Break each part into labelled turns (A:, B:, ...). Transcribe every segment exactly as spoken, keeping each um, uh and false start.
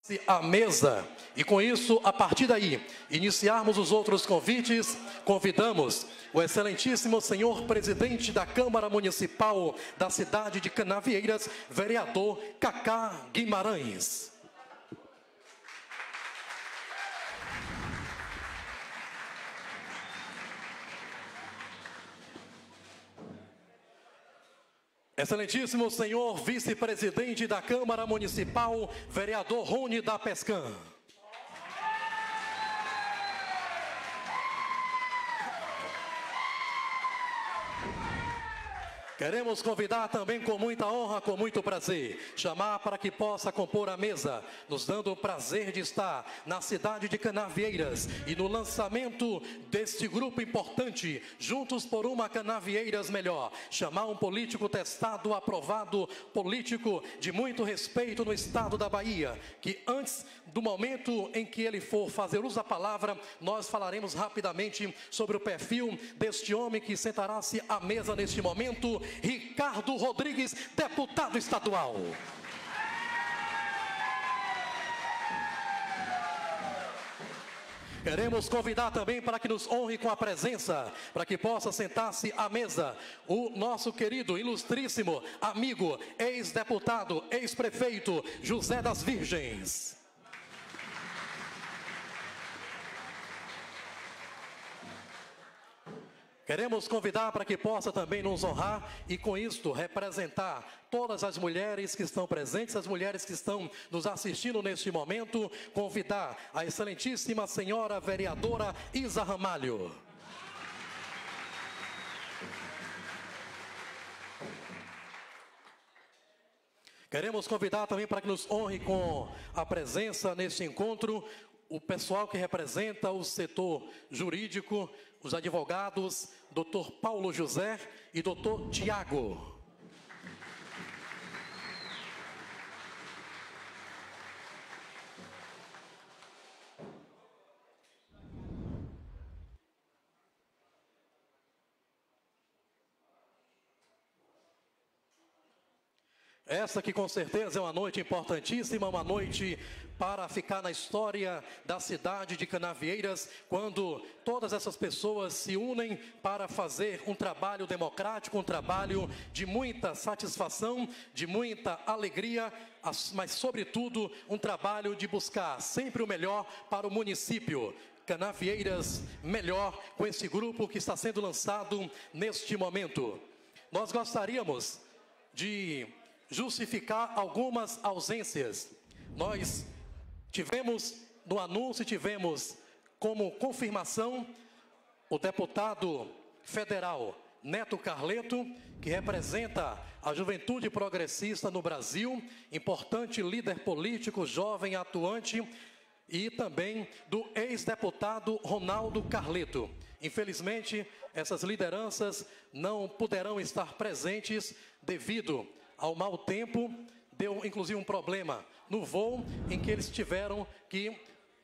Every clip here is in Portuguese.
A: a mesa. E com isso, a partir daí, iniciarmos os outros convites, convidamos o excelentíssimo senhor presidente da Câmara Municipal da cidade de Canavieiras, vereador Cacá Guimarães. Excelentíssimo senhor vice-presidente da Câmara Municipal, vereador Rony da Pescan. Queremos convidar também com muita honra, com muito prazer, chamar para que possa compor a mesa, nos dando o prazer de estar na cidade de Canavieiras e no lançamento deste grupo importante, Juntos por uma Canavieiras Melhor. Chamar um político testado, aprovado, político de muito respeito no estado da Bahia, que antes do momento em que ele for fazer uso da palavra, nós falaremos rapidamente sobre o perfil deste homem que sentará-se à mesa neste momento, Ricardo Rodrigues, deputado estadual. Queremos convidar também para que nos honre com a presença, para que possa sentar-se à mesa, o nosso querido, ilustríssimo amigo, ex-deputado, ex-prefeito, José das Virgens. Queremos convidar para que possa também nos honrar e, com isto, representar todas as mulheres que estão presentes, as mulheres que estão nos assistindo neste momento, convidar a excelentíssima senhora vereadora Isa Ramalho. Queremos convidar também para que nos honre com a presença neste encontro o pessoal que representa o setor jurídico, os advogados, doutor Paulo José e doutor Tiago. Essa que com certeza é uma noite importantíssima, uma noite para ficar na história da cidade de Canavieiras, quando todas essas pessoas se unem para fazer um trabalho democrático, um trabalho de muita satisfação, de muita alegria, mas sobretudo um trabalho de buscar sempre o melhor para o município. Canavieiras Melhor, com esse grupo que está sendo lançado neste momento. Nós gostaríamos de justificar algumas ausências. Nós tivemos no anúncio, tivemos como confirmação o deputado federal Neto Carleto, que representa a juventude progressista no Brasil, importante líder político, jovem atuante, e também do ex-deputado Ronaldo Carleto. Infelizmente, essas lideranças não poderão estar presentes devido ao mau tempo. Deu inclusive um problema no voo em que eles tiveram que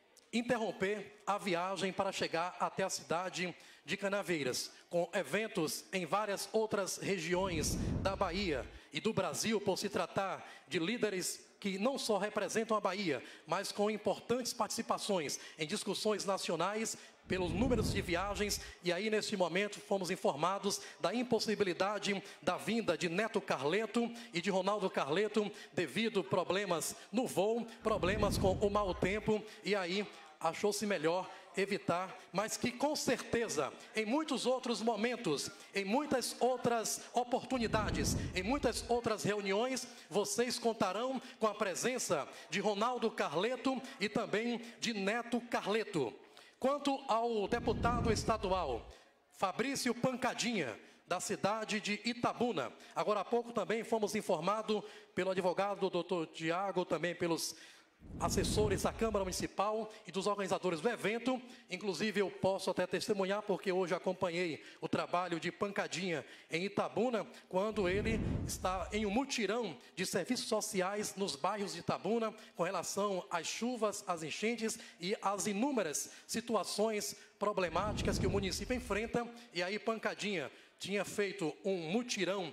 A: interromper a viagem para chegar até a cidade de Canavieiras, com eventos em várias outras regiões da Bahia e do Brasil, por se tratar de líderes que não só representam a Bahia, mas com importantes participações em discussões nacionais, pelos números de viagens. E aí, neste momento, fomos informados da impossibilidade da vinda de Neto Carleto e de Ronaldo Carleto, devido a problemas no voo, problemas com o mau tempo, e aí achou-se melhor evitar, mas que com certeza, em muitos outros momentos, em muitas outras oportunidades, em muitas outras reuniões, vocês contarão com a presença de Ronaldo Carleto e também de Neto Carleto. Quanto ao deputado estadual Fabrício Pancadinha, da cidade de Itabuna, agora há pouco também fomos informados pelo advogado doutor Tiago, também pelos assessores da Câmara Municipal e dos organizadores do evento. Inclusive eu posso até testemunhar, porque hoje acompanhei o trabalho de Pancadinha em Itabuna, quando ele está em um mutirão de serviços sociais nos bairros de Itabuna, com relação às chuvas, às enchentes e às inúmeras situações problemáticas que o município enfrenta. E aí Pancadinha tinha feito um mutirão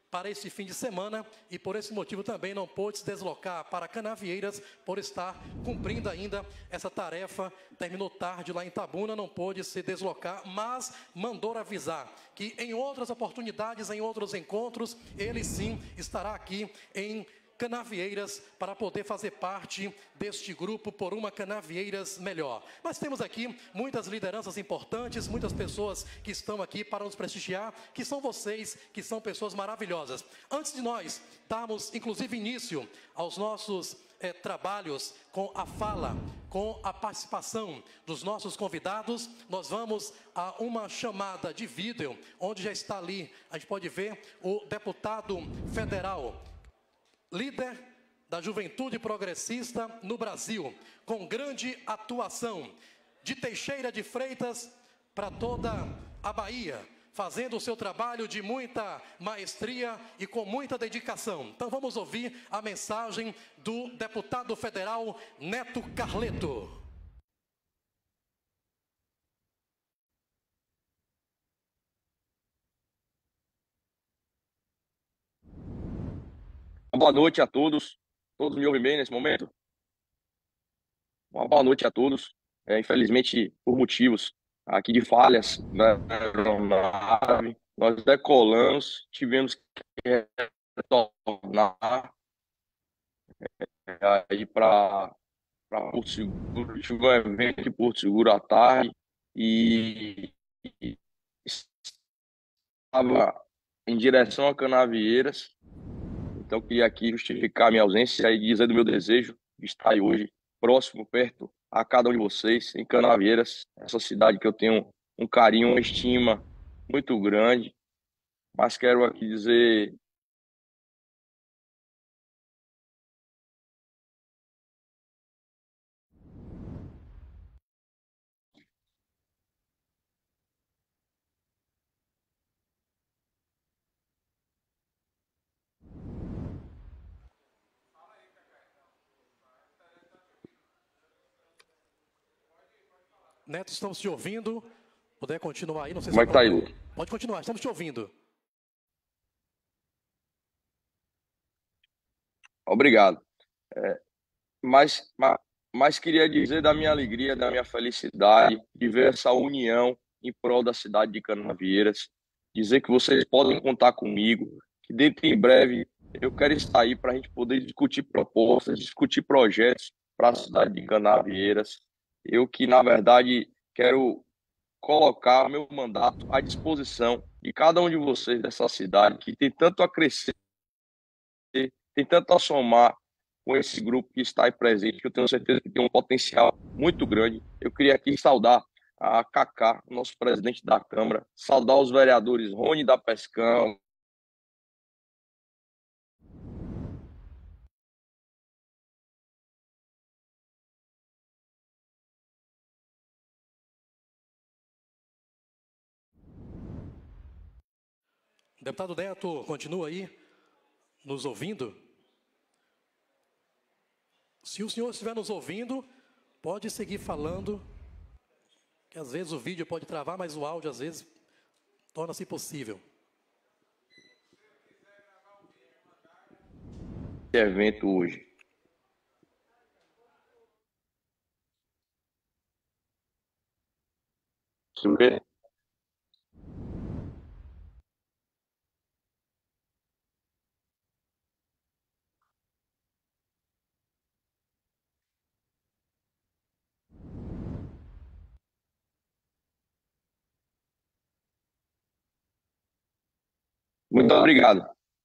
A: para esse fim de semana e por esse motivo também não pôde se deslocar para Canavieiras por estar cumprindo ainda essa tarefa. Terminou tarde lá em Itabuna, não pôde se deslocar, mas mandou avisar que em outras oportunidades, em outros encontros, ele sim estará aqui em Canavieiras para poder fazer parte deste grupo por uma Canavieiras melhor. Nós temos aqui muitas lideranças importantes, muitas pessoas que estão aqui para nos prestigiar, que são vocês, que são pessoas maravilhosas. Antes de nós darmos, inclusive, início aos nossos eh, trabalhos com a fala, com a participação dos nossos convidados, nós vamos a uma chamada de vídeo, onde já está ali, a gente pode ver o deputado federal, líder da Juventude Progressista no Brasil, com grande atuação, de Teixeira de Freitas para toda a Bahia, fazendo o seu trabalho de muita maestria e com muita dedicação. Então vamos ouvir a mensagem do deputado federal Neto Carleto.
B: Boa noite a todos. Todos me ouvem bem nesse momento? Uma boa noite a todos. É, infelizmente, por motivos aqui de falhas na aeronave, nós decolamos, tivemos que retornar é, aí para Porto Seguro. Tive um evento em Porto Seguro à tarde e, e estava em direção a Canavieiras. Então, queria aqui justificar minha ausência e dizer do meu desejo de estar aí hoje, próximo, perto a cada um de vocês, em Canavieiras, essa cidade que eu tenho um carinho, uma estima muito grande. Mas quero aqui dizer
A: Neto, estamos te ouvindo. Puder continuar aí, não sei
B: como
A: se...
B: é que tá aí, Lu?
A: Pode continuar, estamos te ouvindo.
B: Obrigado. É, mas, mas, mas queria dizer da minha alegria, da minha felicidade de ver essa união em prol da cidade de Canavieiras. Dizer que vocês podem contar comigo, que dentro em breve eu quero estar aí para a gente poder discutir propostas, discutir projetos para a cidade de Canavieiras. Eu que, na verdade, quero colocar meu mandato à disposição de cada um de vocês dessa cidade, que tem tanto a crescer, tem tanto a somar com esse grupo que está aí presente, que eu tenho certeza que tem um potencial muito grande. Eu queria aqui saudar a Cacá, nosso presidente da Câmara, saudar os vereadores Rony da Pescão,
A: Deputado Neto, continua aí nos ouvindo? Se o senhor estiver nos ouvindo, pode seguir falando, que às vezes o vídeo pode travar, mas o áudio às vezes torna-se possível.
B: evento hoje. Deixa eu ver. Muito obrigado.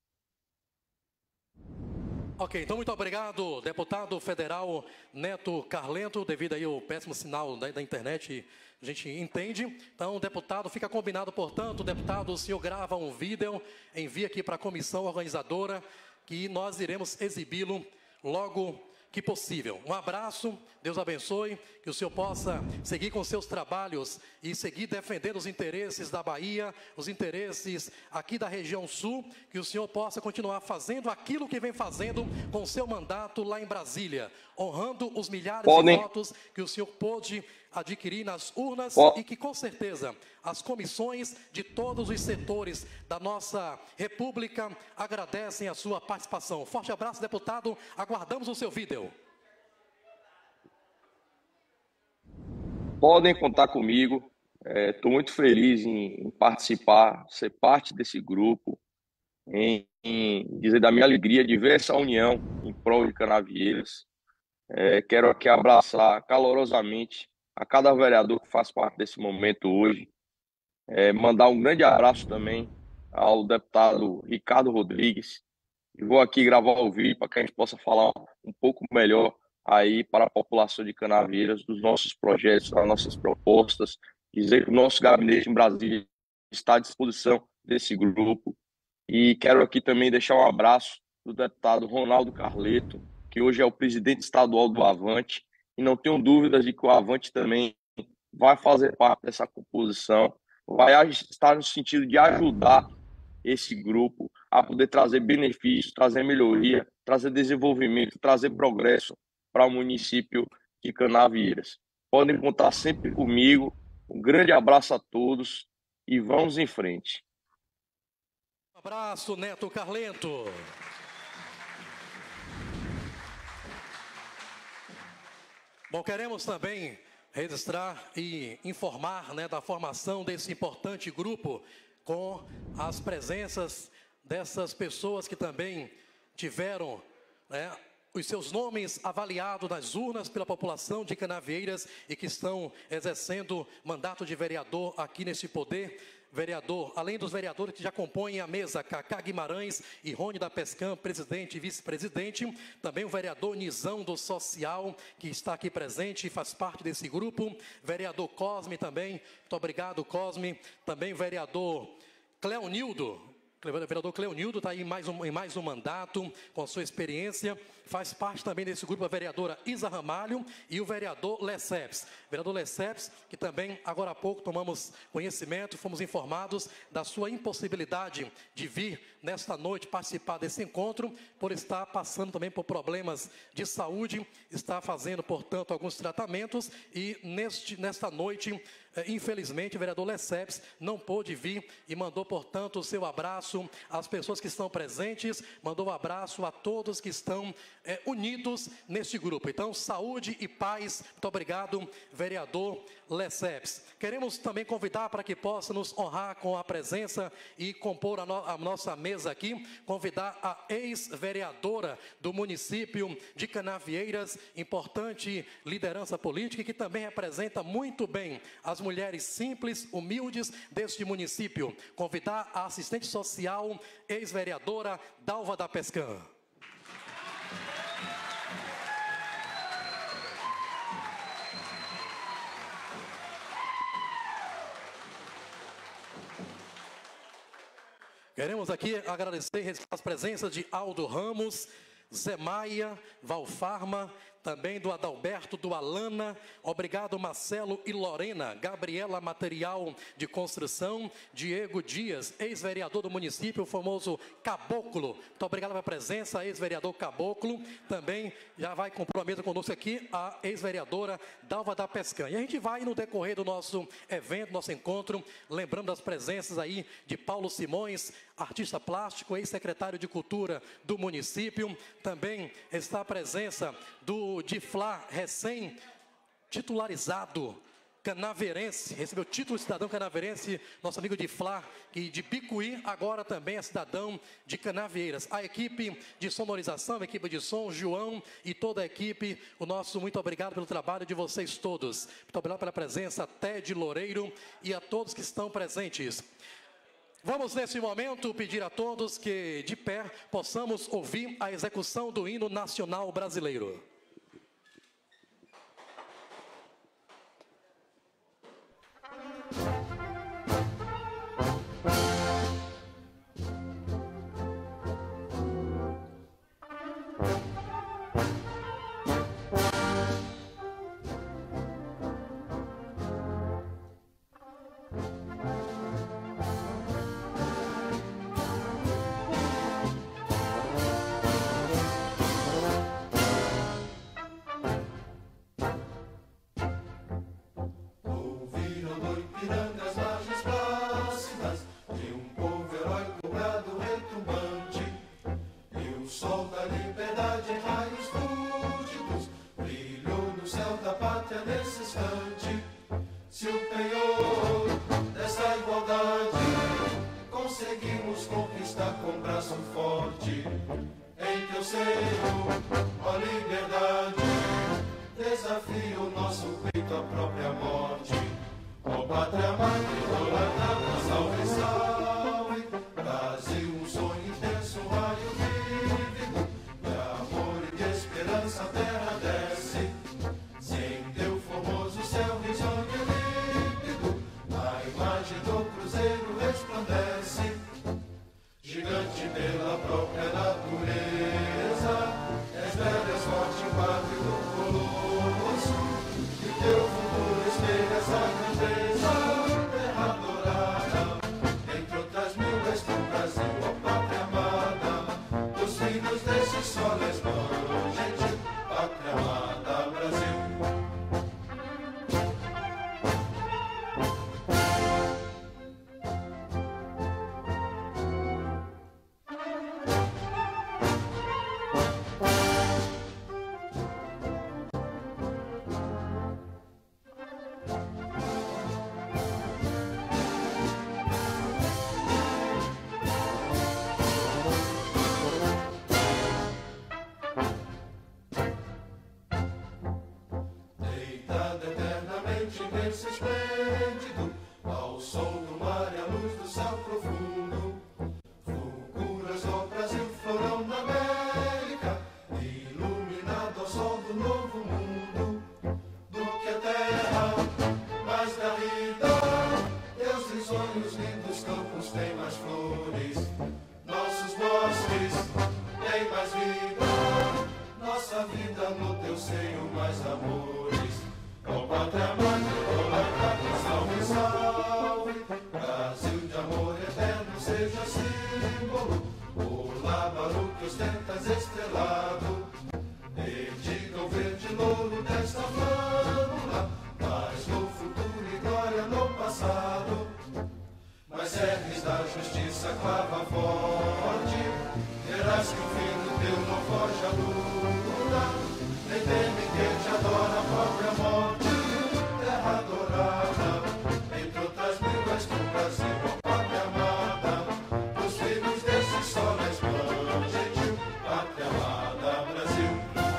A: Ok, então muito obrigado, deputado federal Neto Carleto, devido aí ao péssimo sinal da, da internet, a gente entende. Então, deputado, fica combinado, portanto, deputado, o senhor grava um vídeo, envia aqui para a comissão organizadora, que nós iremos exibi-lo logo que possível. Um abraço, Deus abençoe, que o senhor possa seguir com seus trabalhos e seguir defendendo os interesses da Bahia, os interesses aqui da região sul, que o senhor possa continuar fazendo aquilo que vem fazendo com o seu mandato lá em Brasília, honrando os milhares
B: Podem.
A: de votos que o senhor pôde adquirir nas urnas
B: Ó.
A: e que, com certeza, as comissões de todos os setores da nossa República agradecem a sua participação. Forte abraço, deputado. Aguardamos o seu vídeo.
B: Podem contar comigo. Estou é, muito feliz em, em participar, ser parte desse grupo, em, em dizer da minha alegria de ver essa união em prol de Canavieiras. É, quero aqui abraçar calorosamente a cada vereador que faz parte desse momento hoje. É, mandar um grande abraço também ao deputado Ricardo Rodrigues. E vou aqui gravar o vídeo para que a gente possa falar um pouco melhor aí para a população de Canavieiras, dos nossos projetos, das nossas propostas. Dizer que o nosso gabinete em Brasília está à disposição desse grupo. E quero aqui também deixar um abraço do deputado Ronaldo Carleto, que hoje é o presidente estadual do Avante, e não tenho dúvidas de que o Avante também vai fazer parte dessa composição, vai estar no sentido de ajudar esse grupo a poder trazer benefícios, trazer melhoria, trazer desenvolvimento, trazer progresso para o município de Canavieiras. Podem contar sempre comigo. Um grande abraço a todos e vamos em frente.
A: Um abraço, Neto Carleto. Bom, queremos também registrar e informar, né, da formação desse importante grupo com as presenças dessas pessoas que também tiveram, né, os seus nomes avaliados nas urnas pela população de Canavieiras e que estão exercendo mandato de vereador aqui nesse poder. Vereador, além dos vereadores que já compõem a mesa, Cacá Guimarães e Rony da Pescam, presidente e vice-presidente, também o vereador Nizão do Social, que está aqui presente e faz parte desse grupo, vereador Cosme também, muito obrigado Cosme, também o vereador Cleonildo, o vereador Cleonildo está aí em mais, um, em mais um mandato, com sua experiência, faz parte também desse grupo a vereadora Isa Ramalho e o vereador Lesseps. Vereador Lesseps, que também agora há pouco tomamos conhecimento, fomos informados da sua impossibilidade de vir nesta noite participar desse encontro, por estar passando também por problemas de saúde, está fazendo, portanto, alguns tratamentos e neste, nesta noite, infelizmente, o vereador Lesseps não pôde vir e mandou, portanto, o seu abraço às pessoas que estão presentes, mandou um abraço a todos que estão é, unidos neste grupo. Então, saúde e paz. Muito obrigado, vereador Lesseps. Queremos também convidar para que possa nos honrar com a presença e compor a, no, a nossa mesa aqui, convidar a ex-vereadora do município de Canavieiras, importante liderança política, que também representa muito bem as mulheres simples, humildes deste município. Convidar a assistente social, ex-vereadora Dalva da Pescam. Queremos aqui agradecer as presenças de Aldo Ramos, Zé Maia, Valfarma, também do Adalberto, do Alana, obrigado Marcelo e Lorena, Gabriela Material de Construção, Diego Dias, ex-vereador do município, o famoso Caboclo, muito obrigado pela presença, ex-vereador Caboclo, também já vai compor a mesa conosco aqui a ex-vereadora Dalva da Pescam. E a gente vai no decorrer do nosso evento, nosso encontro, lembrando das presenças aí de Paulo Simões, artista plástico, ex-secretário de Cultura do município, também está a presença do Diflá, recém-titularizado canaveirense, recebeu título de cidadão canaveirense, nosso amigo Diflá, que de Bicuí, agora também é cidadão de Canavieiras. A equipe de sonorização, a equipe de som, João e toda a equipe, o nosso muito obrigado pelo trabalho de vocês todos. Muito obrigado pela presença, Ted Loureiro e a todos que estão presentes. Vamos, nesse momento, pedir a todos que, de pé, possamos ouvir a execução do hino nacional brasileiro.
C: desafia o nosso peito à própria morte. Ó pátria amada, idolatrada, salve, salve. Brasil, um sonho intenso, um raio vívido, de amor e de esperança a terra desce. Sem teu formoso céu risonho e límpido, a imagem do cruzeiro resplandece. Gigante pela própria natureza, és velho, és forte, pátrio do colosso, e teu futuro espelha essa grandeza. Terra adorada, entre outras mil és tu, Brasil, ó pátria amada, dos filhos desse sol és mãe gentil, pátria amada, Brasil. Deitado eternamente imenso e esplêndido, ao sol do mar e à luz do céu profundo, fulguras do Brasil, florão da América, iluminado ao sol do novo mundo. Do que a terra mais garrida, teus risonhos lindos campos têm mais flores, nossos bosques têm mais vida, nossa vida no teu seio mais amores. Ó pátria amada, idolatrada, salve, salve. Brasil de amor eterno seja símbolo, o lábaro que ostentas estrelado. Dedica o verde louro desta flâmula, paz no futuro e glória no passado. Mas erres da justiça clava forte, verás que o filho teu não foge à luta, nem teme quem te adora a própria morte. Terra adorada, entre outras mil és tu, Brasil, ó pátria amada, dos filhos desse sol és mãe gentil, pátria amada, Brasil.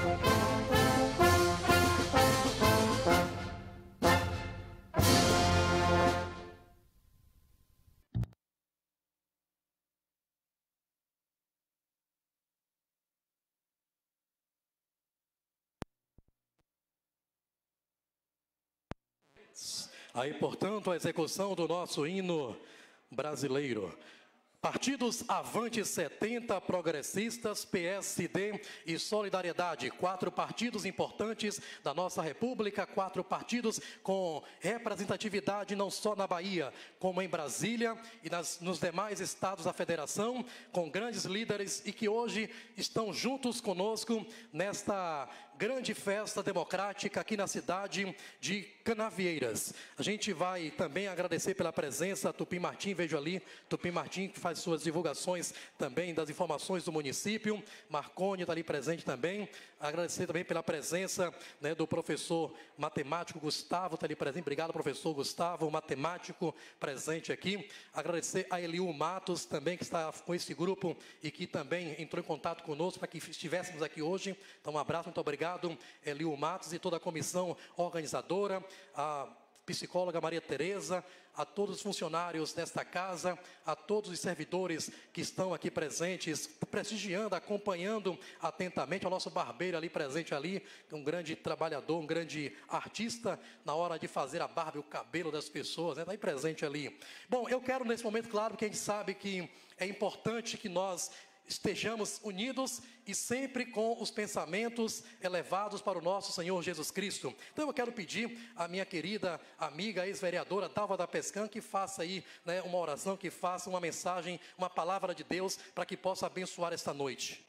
A: Aí, portanto, a execução do nosso hino brasileiro. Partidos Avante setenta, Progressistas, P S D e Solidariedade. Quatro partidos importantes da nossa República, quatro partidos com representatividade não só na Bahia, como em Brasília e nas, nos demais estados da federação, com grandes líderes e que hoje estão juntos conosco nesta grande festa democrática aqui na cidade de Canavieiras. A gente vai também agradecer pela presença, Tupim Martim, vejo ali, Tupim Martim que faz suas divulgações também das informações do município, Marconi está ali presente também, agradecer também pela presença, né, do professor matemático Gustavo, está ali presente, obrigado professor Gustavo, matemático presente aqui, agradecer a Eliu Matos também, que está com esse grupo e que também entrou em contato conosco para que estivéssemos aqui hoje, então um abraço, muito obrigado, Eliu Matos e toda a comissão organizadora, a psicóloga Maria Tereza, a todos os funcionários desta casa, a todos os servidores que estão aqui presentes, prestigiando, acompanhando atentamente, ao nosso barbeiro ali presente ali, um grande trabalhador, um grande artista na hora de fazer a barba e o cabelo das pessoas, está, né? Aí presente ali. Bom, eu quero nesse momento, claro, porque a gente sabe que é importante que nós estejamos unidos e sempre com os pensamentos elevados para o nosso Senhor Jesus Cristo. Então eu quero pedir à minha querida amiga, ex-vereadora Dalva da Pescan, que faça aí, né, uma oração, que faça uma mensagem, uma palavra de Deus, para que possa abençoar esta noite.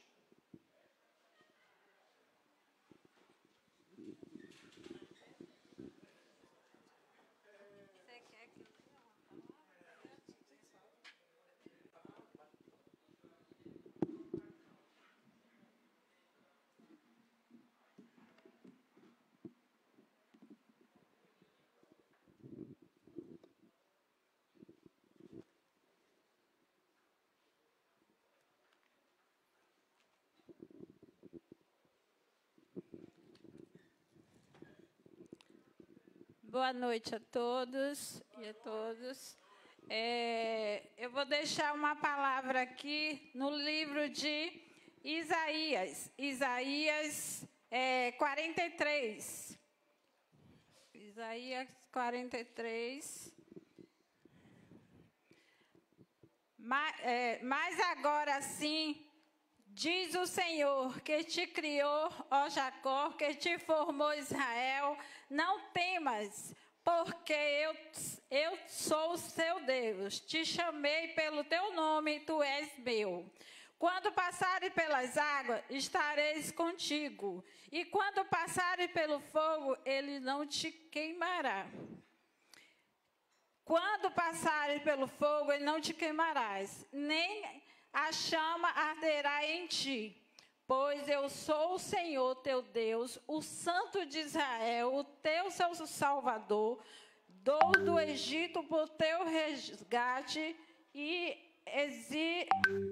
D: Boa noite a todos e a todos. É, eu vou deixar uma palavra aqui no livro de Isaías, Isaías é, quarenta e três. Isaías quarenta e três. Mas, é, mas agora sim, diz o Senhor, que te criou, ó Jacó, que te formou, Israel, não temas, porque eu, eu sou o seu Deus, te chamei pelo teu nome, tu és meu. Quando passares pelas águas, estareis contigo, e quando passares pelo fogo, ele não te queimará. Quando passares pelo fogo, ele não te queimarás, nem a chama arderá em ti, pois eu sou o Senhor teu Deus, o Santo de Israel, o teu Salvador, dou do Egito por teu resgate e exi...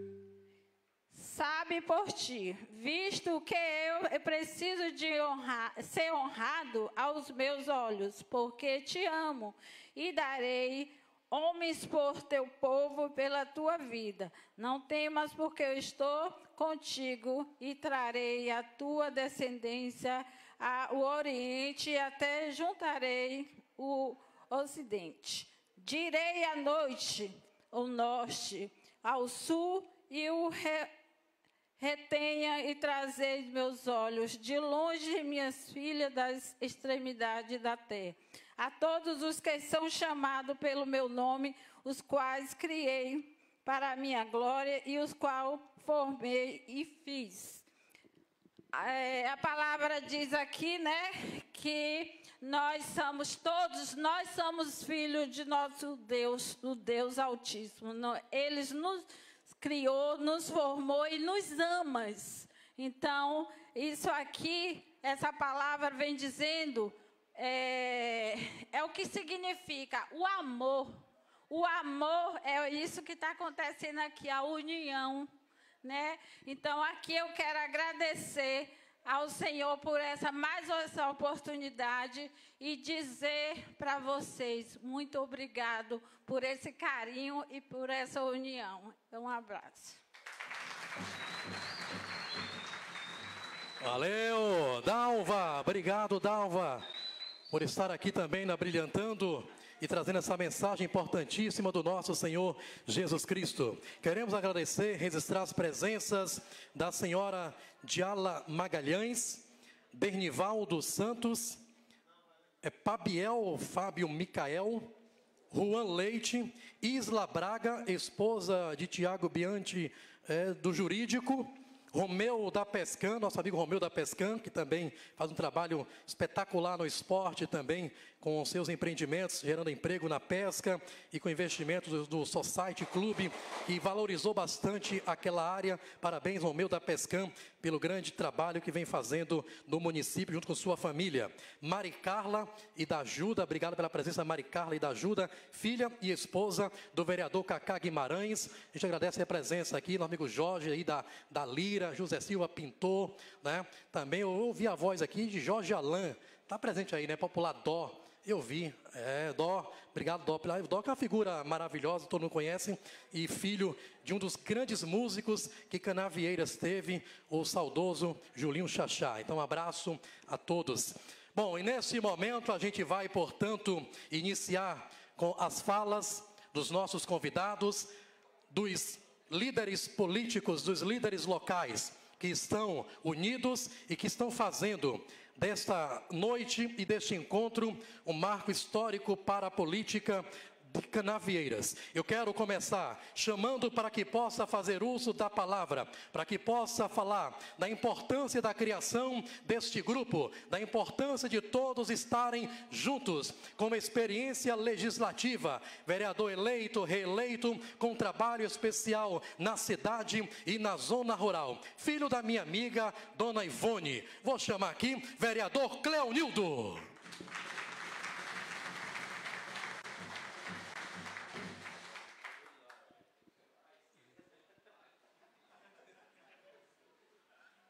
D: sabe por ti, visto que eu preciso de honrar, ser honrado aos meus olhos, porque te amo e darei homens por teu povo, pela tua vida. Não temas, porque eu estou contigo e trarei a tua descendência ao Oriente e até juntarei o Ocidente. Direi à noite, ao norte, ao sul e o re... retenha e trazei meus olhos de longe, minhas filhas, das extremidades da terra. A todos os que são chamados pelo meu nome, os quais criei para a minha glória e os quais formei e fiz. É, a palavra diz aqui, né, que nós somos todos, nós somos filhos de nosso Deus, do Deus Altíssimo. Ele nos criou, nos formou e nos ama. Então, isso aqui, essa palavra vem dizendo... É, é o que significa o amor. O amor é isso que está acontecendo aqui, a união, né? Então, aqui eu quero agradecer ao Senhor por essa mais essa oportunidade e dizer para vocês muito obrigado por esse carinho e por essa união. Então, um abraço.
A: Valeu, Dalva. Obrigado, Dalva, por estar aqui também na Brilhantando e trazendo essa mensagem importantíssima do nosso Senhor Jesus Cristo. Queremos agradecer, registrar as presenças da senhora Diala Magalhães, Bernivaldo Santos, é, Pabiel Fábio Micael, Juan Leite, Isla Braga, esposa de Tiago Bianchi, é, do Jurídico, Romeu da Pescan, nosso amigo Romeu da Pescan, que também faz um trabalho espetacular no esporte também, com seus empreendimentos, gerando emprego na pesca e com investimentos do, do Society Club, que valorizou bastante aquela área. Parabéns, Romeu da Pescan, pelo grande trabalho que vem fazendo no município, junto com sua família. Mari Carla e da Ajuda, obrigado pela presença, Mari Carla e da Ajuda, filha e esposa do vereador Cacá Guimarães. A gente agradece a presença aqui, nosso amigo Jorge aí da, da Lira, José Silva Pintor, né? Também eu ouvi a voz aqui de Jorge Alain, está presente aí, né? Popular Dó, eu vi, é, Dó, obrigado Dó, Dó que é uma figura maravilhosa, todo mundo conhece, e filho de um dos grandes músicos que Canavieiras teve, o saudoso Julinho Chachá. Então, um abraço a todos. Bom, e nesse momento a gente vai, portanto, iniciar com as falas dos nossos convidados, dos líderes políticos, dos líderes locais, que estão unidos e que estão fazendo desta noite e deste encontro um marco histórico para a política de Canavieiras. Eu quero começar chamando para que possa fazer uso da palavra, para que possa falar da importância da criação deste grupo, da importância de todos estarem juntos, com uma experiência legislativa, vereador eleito, reeleito, com trabalho especial na cidade e na zona rural. Filho da minha amiga, dona Ivone. Vou chamar aqui, vereador Cleonildo.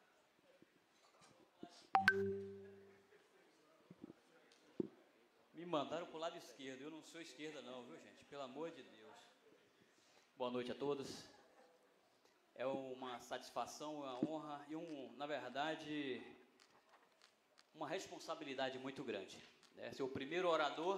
E: Me mandaram para o lado esquerdo. Eu não sou esquerda não, viu, gente? Pelo amor de Deus. Boa noite a todos. É uma satisfação, uma honra e, um, na verdade, uma responsabilidade muito grande, né? Ser o primeiro orador,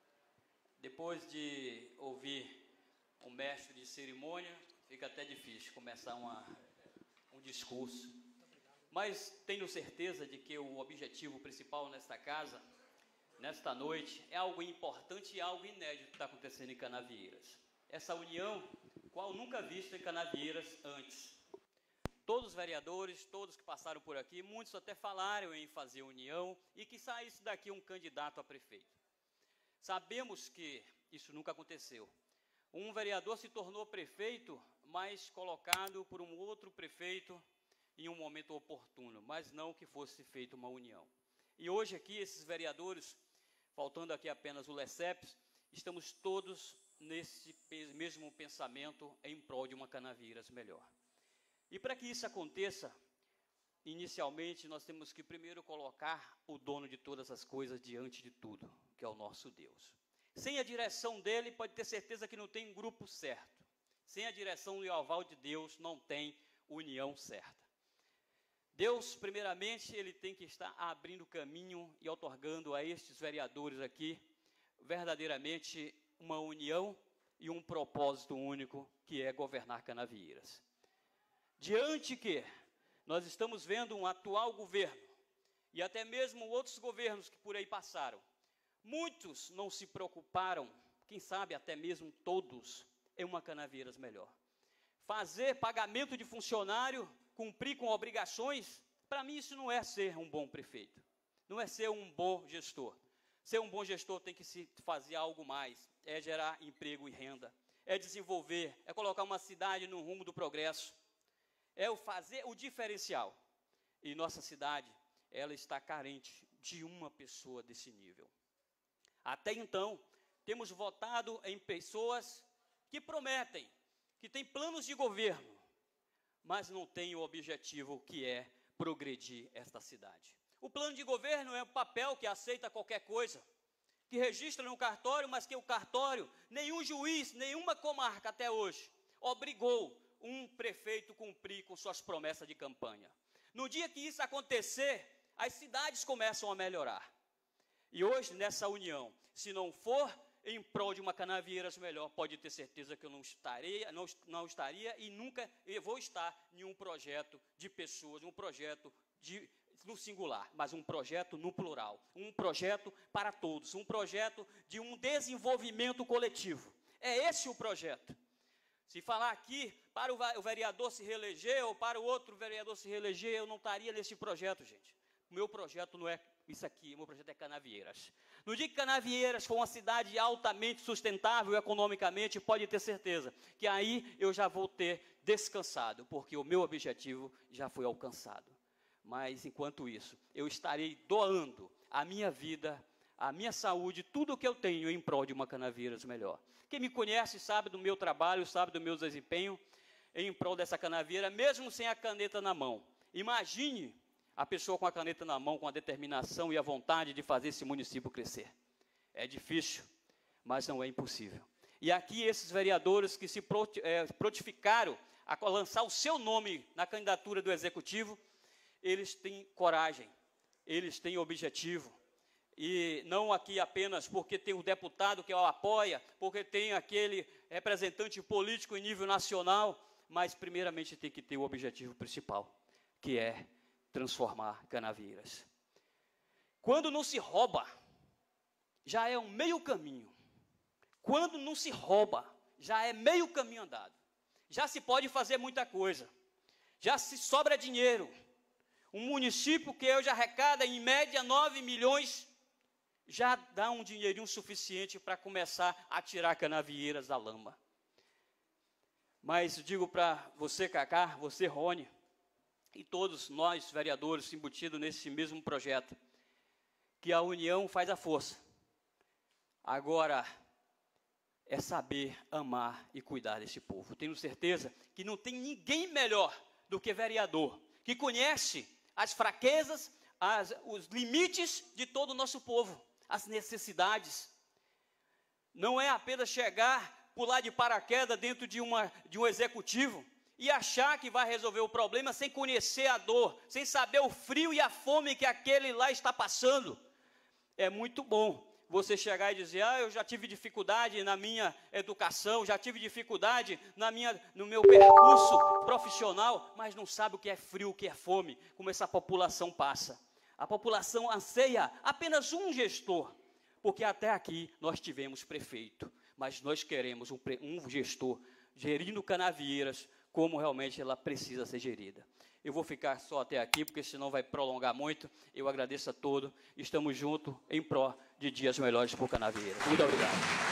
E: depois de ouvir um mestre de cerimônia, fica até difícil começar uma, um discurso. Mas tenho certeza de que o objetivo principal nesta casa, nesta noite, é algo importante e algo inédito que está acontecendo em Canavieiras. Essa união, qual nunca vista em Canavieiras antes. Todos os vereadores, todos que passaram por aqui, muitos até falaram em fazer união e que saísse daqui um candidato a prefeito. Sabemos que isso nunca aconteceu. Um vereador se tornou prefeito, mas colocado por um outro prefeito em um momento oportuno, mas não que fosse feita uma união. E hoje aqui, esses vereadores, faltando aqui apenas o Leceps, estamos todos nesse mesmo pensamento em prol de uma Canavieiras melhor. E para que isso aconteça, inicialmente nós temos que primeiro colocar o dono de todas as coisas diante de tudo, que é o nosso Deus. Sem a direção dele, pode ter certeza que não tem um grupo certo. Sem a direção e o aval de Deus, não tem união certa. Deus, primeiramente, ele tem que estar abrindo caminho e outorgando a estes vereadores aqui, verdadeiramente, uma união e um propósito único, que é governar Canavieiras. Diante que nós estamos vendo um atual governo, e até mesmo outros governos que por aí passaram, muitos não se preocuparam, quem sabe até mesmo todos, em uma Canavieiras melhor. Fazer pagamento de funcionário, cumprir com obrigações, para mim isso não é ser um bom prefeito, não é ser um bom gestor. Ser um bom gestor tem que se fazer algo mais, é gerar emprego e renda, é desenvolver, é colocar uma cidade no rumo do progresso, é o fazer o diferencial. E nossa cidade, ela está carente de uma pessoa desse nível. Até então, temos votado em pessoas que prometem, que têm planos de governo, mas não têm o objetivo que é progredir esta cidade. O plano de governo é um papel que aceita qualquer coisa, que registra no cartório, mas que o cartório, nenhum juiz, nenhuma comarca até hoje, obrigou um prefeito a cumprir com suas promessas de campanha. No dia que isso acontecer, as cidades começam a melhorar. E hoje, nessa união, se não for em prol de uma Canavieiras melhor, pode ter certeza que eu não estaria, não, não estaria e nunca eu vou estar em um projeto de pessoas, um projeto de, no singular, mas um projeto no plural, um projeto para todos, um projeto de um desenvolvimento coletivo. É esse o projeto. Se falar aqui, para o vereador se reeleger ou para o outro vereador se reeleger, eu não estaria nesse projeto, gente. O meu projeto não é isso aqui, o meu projeto é Canavieiras. No dia que Canavieiras for uma cidade altamente sustentável economicamente, pode ter certeza que aí eu já vou ter descansado, porque o meu objetivo já foi alcançado. Mas, enquanto isso, eu estarei doando a minha vida, a minha saúde, tudo o que eu tenho em prol de uma Canavieiras melhor. Quem me conhece sabe do meu trabalho, sabe do meu desempenho em prol dessa Canavieira, mesmo sem a caneta na mão. Imagine a pessoa com a caneta na mão, com a determinação e a vontade de fazer esse município crescer. É difícil, mas não é impossível. E aqui esses vereadores que se prontificaram a lançar o seu nome na candidatura do Executivo, eles têm coragem, eles têm objetivo. E não aqui apenas porque tem o deputado que o apoia, porque tem aquele representante político em nível nacional, mas primeiramente tem que ter o objetivo principal, que é transformar Canavieiras. Quando não se rouba, já é um meio caminho. Quando não se rouba, já é meio caminho andado. Já se pode fazer muita coisa. Já se sobra dinheiro. Um município que hoje arrecada em média nove milhões, já dá um dinheirinho suficiente para começar a tirar Canavieiras da lama. Mas digo para você, Cacá, você, Rony, e todos nós, vereadores, embutidos nesse mesmo projeto, que a união faz a força. Agora, é saber amar e cuidar desse povo. Tenho certeza que não tem ninguém melhor do que vereador, que conhece as fraquezas, as, os limites de todo o nosso povo. as necessidades. Não é apenas chegar, pular de paraquedas dentro de, uma, de um executivo e achar que vai resolver o problema sem conhecer a dor, sem saber o frio e a fome que aquele lá está passando. É muito bom você chegar e dizer, ah, eu já tive dificuldade na minha educação, já tive dificuldade na minha, no meu percurso profissional, mas não sabe o que é frio, o que é fome, como essa população passa. A população anseia apenas um gestor, porque até aqui nós tivemos prefeito, mas nós queremos um, um gestor gerindo Canavieiras como realmente ela precisa ser gerida. Eu vou ficar só até aqui, porque senão vai prolongar muito. Eu agradeço a todos. Estamos juntos em pró de dias melhores por Canavieiras. Muito obrigado.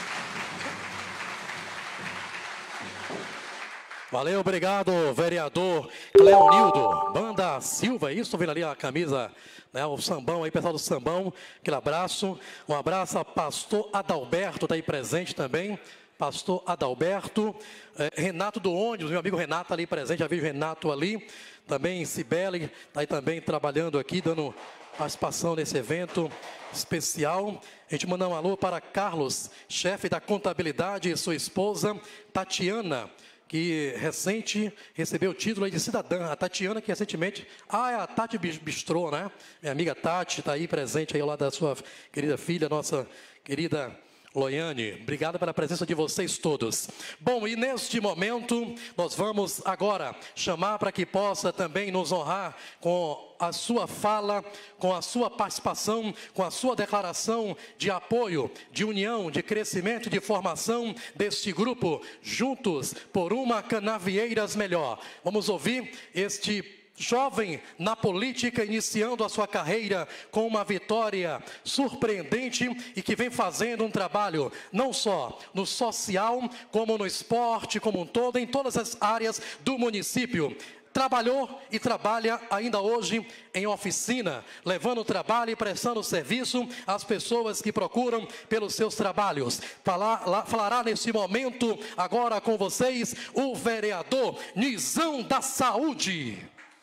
A: Valeu, obrigado, vereador Cleonildo. Banda Silva, isso, vendo ali a camisa, né, o sambão aí, pessoal do sambão. Aquele abraço. Um abraço a pastor Adalberto, está aí presente também. Pastor Adalberto, eh, Renato do ônibus, meu amigo Renato ali presente, já vi o Renato ali, também Cibele, está aí também trabalhando aqui, dando participação nesse evento especial. A gente manda um alô para Carlos, chefe da contabilidade, e sua esposa, Tatiana, que recente recebeu o título de cidadã. A Tatiana, que recentemente, ah, é a Tati Bistrô, né? Minha amiga Tati, está aí presente aí ao lado da sua querida filha, nossa querida Loiane, obrigado pela presença de vocês todos. Bom, e neste momento, nós vamos agora chamar para que possa também nos honrar com a sua fala, com a sua participação, com a sua declaração de apoio, de união, de crescimento e de formação deste grupo, juntos por uma Canavieiras melhor. Vamos ouvir este jovem na política, iniciando a sua carreira com uma vitória surpreendente e que vem fazendo um trabalho não só no social, como no esporte, como um todo, em todas as áreas do município. Trabalhou e trabalha ainda hoje em oficina, levando o trabalho e prestando serviço às pessoas que procuram pelos seus trabalhos. Falar, lá, falará nesse momento agora com vocês o vereador Nizam da Saúde.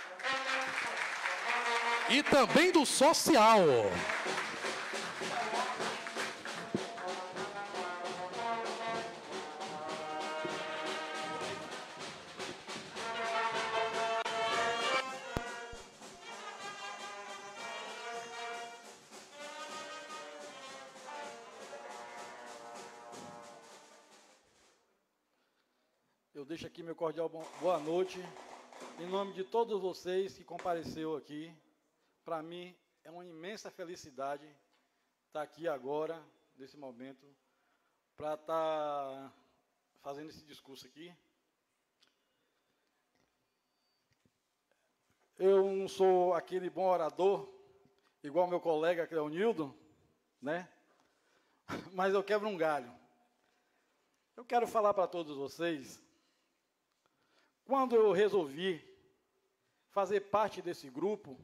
A: E também do social.
F: Eu deixo aqui meu cordial boa noite, em nome de todos vocês que compareceu aqui. Para mim, é uma imensa felicidade estar aqui agora, nesse momento, para estar fazendo esse discurso aqui. Eu não sou aquele bom orador, igual meu colega Cleonildo, né? Mas eu quebro um galho. Eu quero falar para todos vocês, quando eu resolvi fazer parte desse grupo,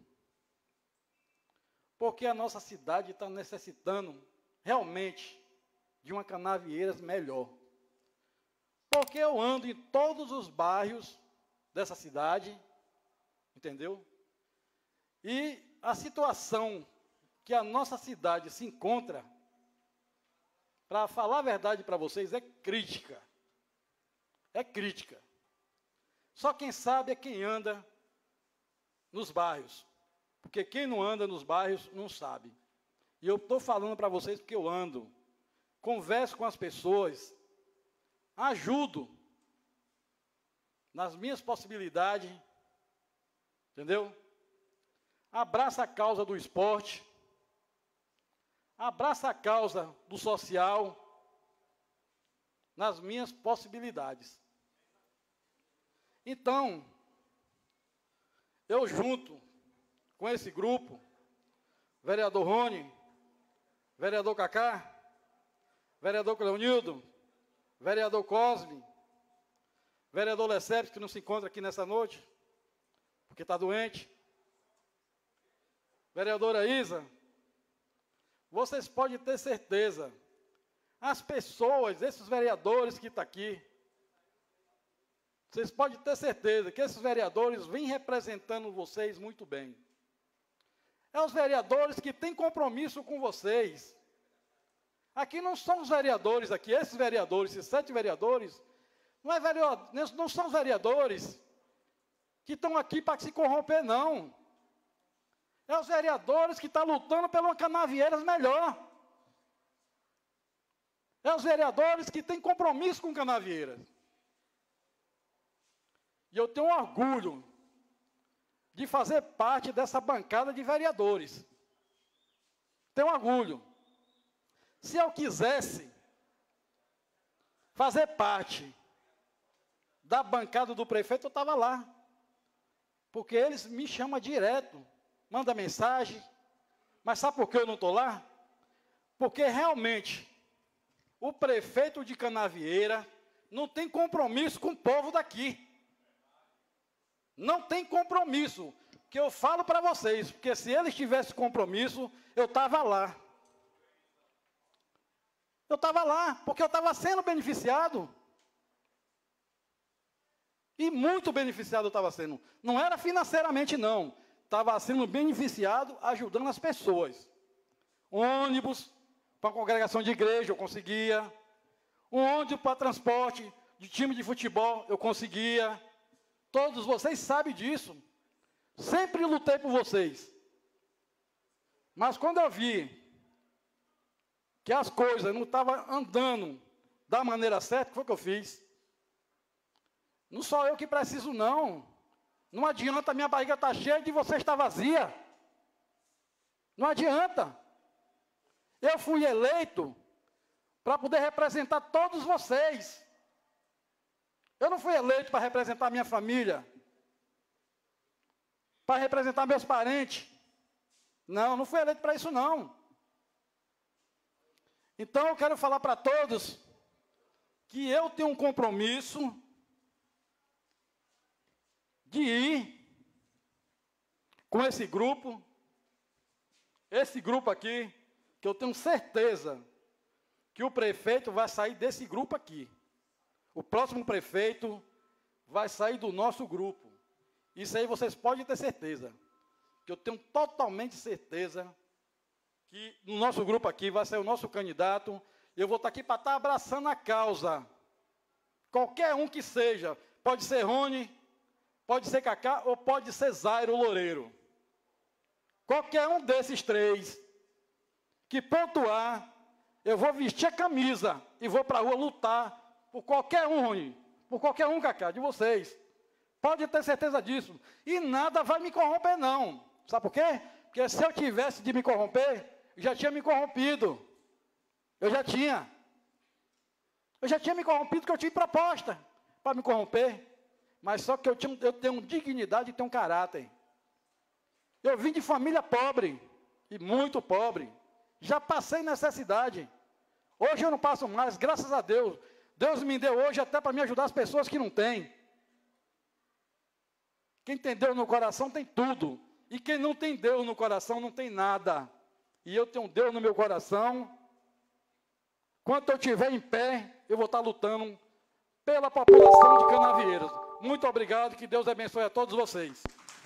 F: porque a nossa cidade está necessitando realmente de uma Canavieiras melhor. Porque eu ando em todos os bairros dessa cidade, entendeu? E a situação que a nossa cidade se encontra, para falar a verdade para vocês, é crítica. É crítica. Só quem sabe é quem anda nos bairros. Porque quem não anda nos bairros não sabe. E eu estou falando para vocês porque eu ando, converso com as pessoas, ajudo nas minhas possibilidades, entendeu? Abraço a causa do esporte, abraço a causa do social, nas minhas possibilidades. Então, eu junto com esse grupo, vereador Rony, vereador Cacá, vereador Cleonildo, vereador Cosme, vereador Lecepes, que não se encontra aqui nessa noite, porque está doente, vereadora Isa, vocês podem ter certeza, as pessoas, esses vereadores que estão aqui, vocês podem ter certeza que esses vereadores vêm representando vocês muito bem. É os vereadores que têm compromisso com vocês, Aqui não são os vereadores, aqui, esses vereadores, esses sete vereadores, não, é vereador, não são os vereadores que estão aqui para se corromper, não. É os vereadores que estão lutando pela Canavieiras melhor. É os vereadores que têm compromisso com Canavieiras. E eu tenho orgulho de fazer parte dessa bancada de vereadores. Tenho orgulho. Se eu quisesse fazer parte da bancada do prefeito, eu estava lá. Porque eles me chamam direto, mandam mensagem. Mas sabe por que eu não estou lá? Porque realmente o prefeito de Canavieira não tem compromisso com o povo daqui. Não tem compromisso. Que eu falo para vocês, porque se eles tivessem compromisso, eu estava lá. Eu estava lá, porque eu estava sendo beneficiado. E muito beneficiado eu estava sendo. Não era financeiramente, não. Estava sendo beneficiado, ajudando as pessoas. Ônibus para congregação de igreja, eu conseguia. Um ônibus para transporte de time de futebol, eu conseguia. Todos vocês sabem disso. Sempre lutei por vocês. Mas quando eu vi que as coisas não estavam andando da maneira certa, o que foi que eu fiz? Não sou eu que preciso, não. Não adianta, minha barriga está cheia de você estar vazia. Não adianta. Eu fui eleito para poder representar todos vocês. Eu não fui eleito para representar minha família, para representar meus parentes. Não, não fui eleito para isso, não. Então, eu quero falar para todos que eu tenho um compromisso de ir com esse grupo, esse grupo aqui, que eu tenho certeza que o prefeito vai sair desse grupo aqui. O próximo prefeito vai sair do nosso grupo. Isso aí vocês podem ter certeza. Que eu tenho totalmente certeza que no nosso grupo aqui vai sair o nosso candidato. Eu vou estar aqui para estar abraçando a causa. Qualquer um que seja. Pode ser Rony, pode ser Cacá ou pode ser Zairo Loureiro. Qualquer um desses três que pontuar, eu vou vestir a camisa e vou para a rua lutar por qualquer um, Rony, por qualquer um, Cacá, de vocês. Pode ter certeza disso. E nada vai me corromper, não. Sabe por quê? Porque se eu tivesse de me corromper, eu já tinha me corrompido. Eu já tinha. Eu já tinha me corrompido porque eu tinha proposta para me corromper. Mas só que eu, tinha, eu tenho dignidade e tenho caráter. Eu vim de família pobre, e muito pobre. Já passei necessidade. Hoje eu não passo mais, graças a Deus. Deus me deu hoje até para me ajudar as pessoas que não têm. Quem tem Deus no coração tem tudo. E quem não tem Deus no coração não tem nada. E eu tenho Deus no meu coração. Quando eu estiver em pé, eu vou estar lutando pela população de Canavieiras. Muito obrigado, que Deus abençoe a todos vocês.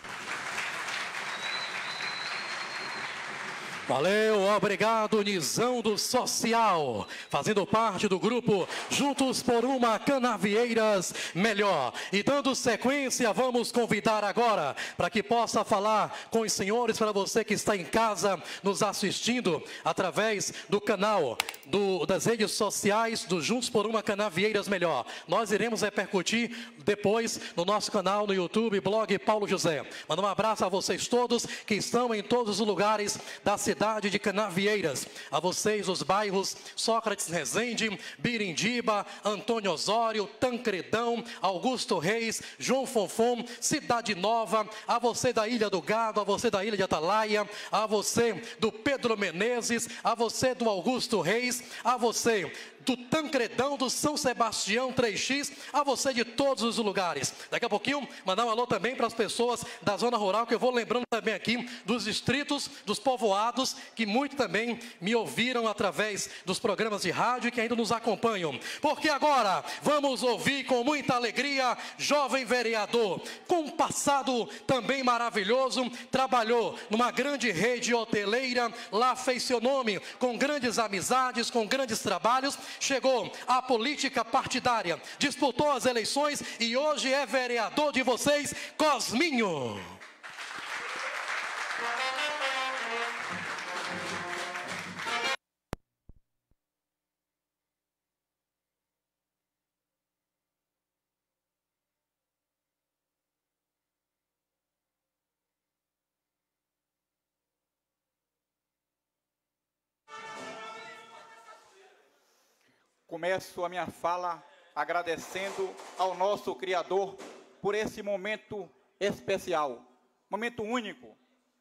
A: Valeu, obrigado, Nizão do Social, fazendo parte do grupo Juntos por uma Canavieiras Melhor. E dando sequência, vamos convidar agora para que possa falar com os senhores, para você que está em casa nos assistindo através do canal do, das redes sociais do Juntos por uma Canavieiras Melhor. Nós iremos repercutir depois no nosso canal no YouTube, blog Paulo José. Manda um abraço a vocês todos que estão em todos os lugares da cidade. cidade de Canavieiras, a vocês os bairros Sócrates Rezende, Birindiba, Antônio Osório, Tancredão, Augusto Reis, João Fonfon, Cidade Nova, a você da Ilha do Gado, a você da Ilha de Atalaia, a você do Pedro Menezes, a você do Augusto Reis, a você do Tancredão, do São Sebastião três X, a você de todos os lugares. Daqui a pouquinho, mandar um alô também para as pessoas da zona rural, que eu vou lembrando também aqui dos distritos, dos povoados convidados que muito também me ouviram através dos programas de rádio e que ainda nos acompanham. Porque agora vamos ouvir com muita alegria, jovem vereador, com um passado também maravilhoso, trabalhou numa grande rede hoteleira, lá fez seu nome, com grandes amizades, com grandes trabalhos, chegou à política partidária, disputou as eleições e hoje é vereador de vocês, Cosminho.
G: Começo a minha fala agradecendo ao nosso Criador por esse momento especial, momento único.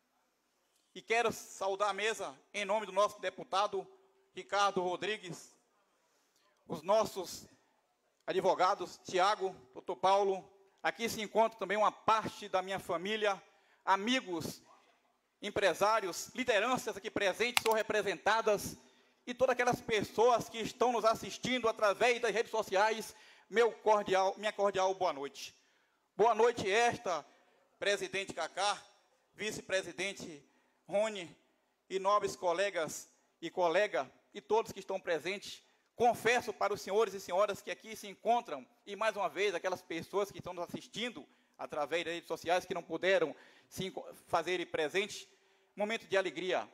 G: E quero saudar a mesa em nome do nosso deputado Ricardo Rodrigues, os nossos advogados, Tiago, doutor Paulo. Aqui se encontra também uma parte da minha família, amigos, empresários, lideranças aqui presentes ou representadas, e todas aquelas pessoas que estão nos assistindo através das redes sociais, meu cordial, minha cordial boa noite. Boa noite esta, presidente Cacá, vice-presidente Rony, e nobres colegas e colega, e todos que estão presentes. Confesso para os senhores e senhoras que aqui se encontram, e mais uma vez, aquelas pessoas que estão nos assistindo através das redes sociais, que não puderam se fazer presente, momento de alegria.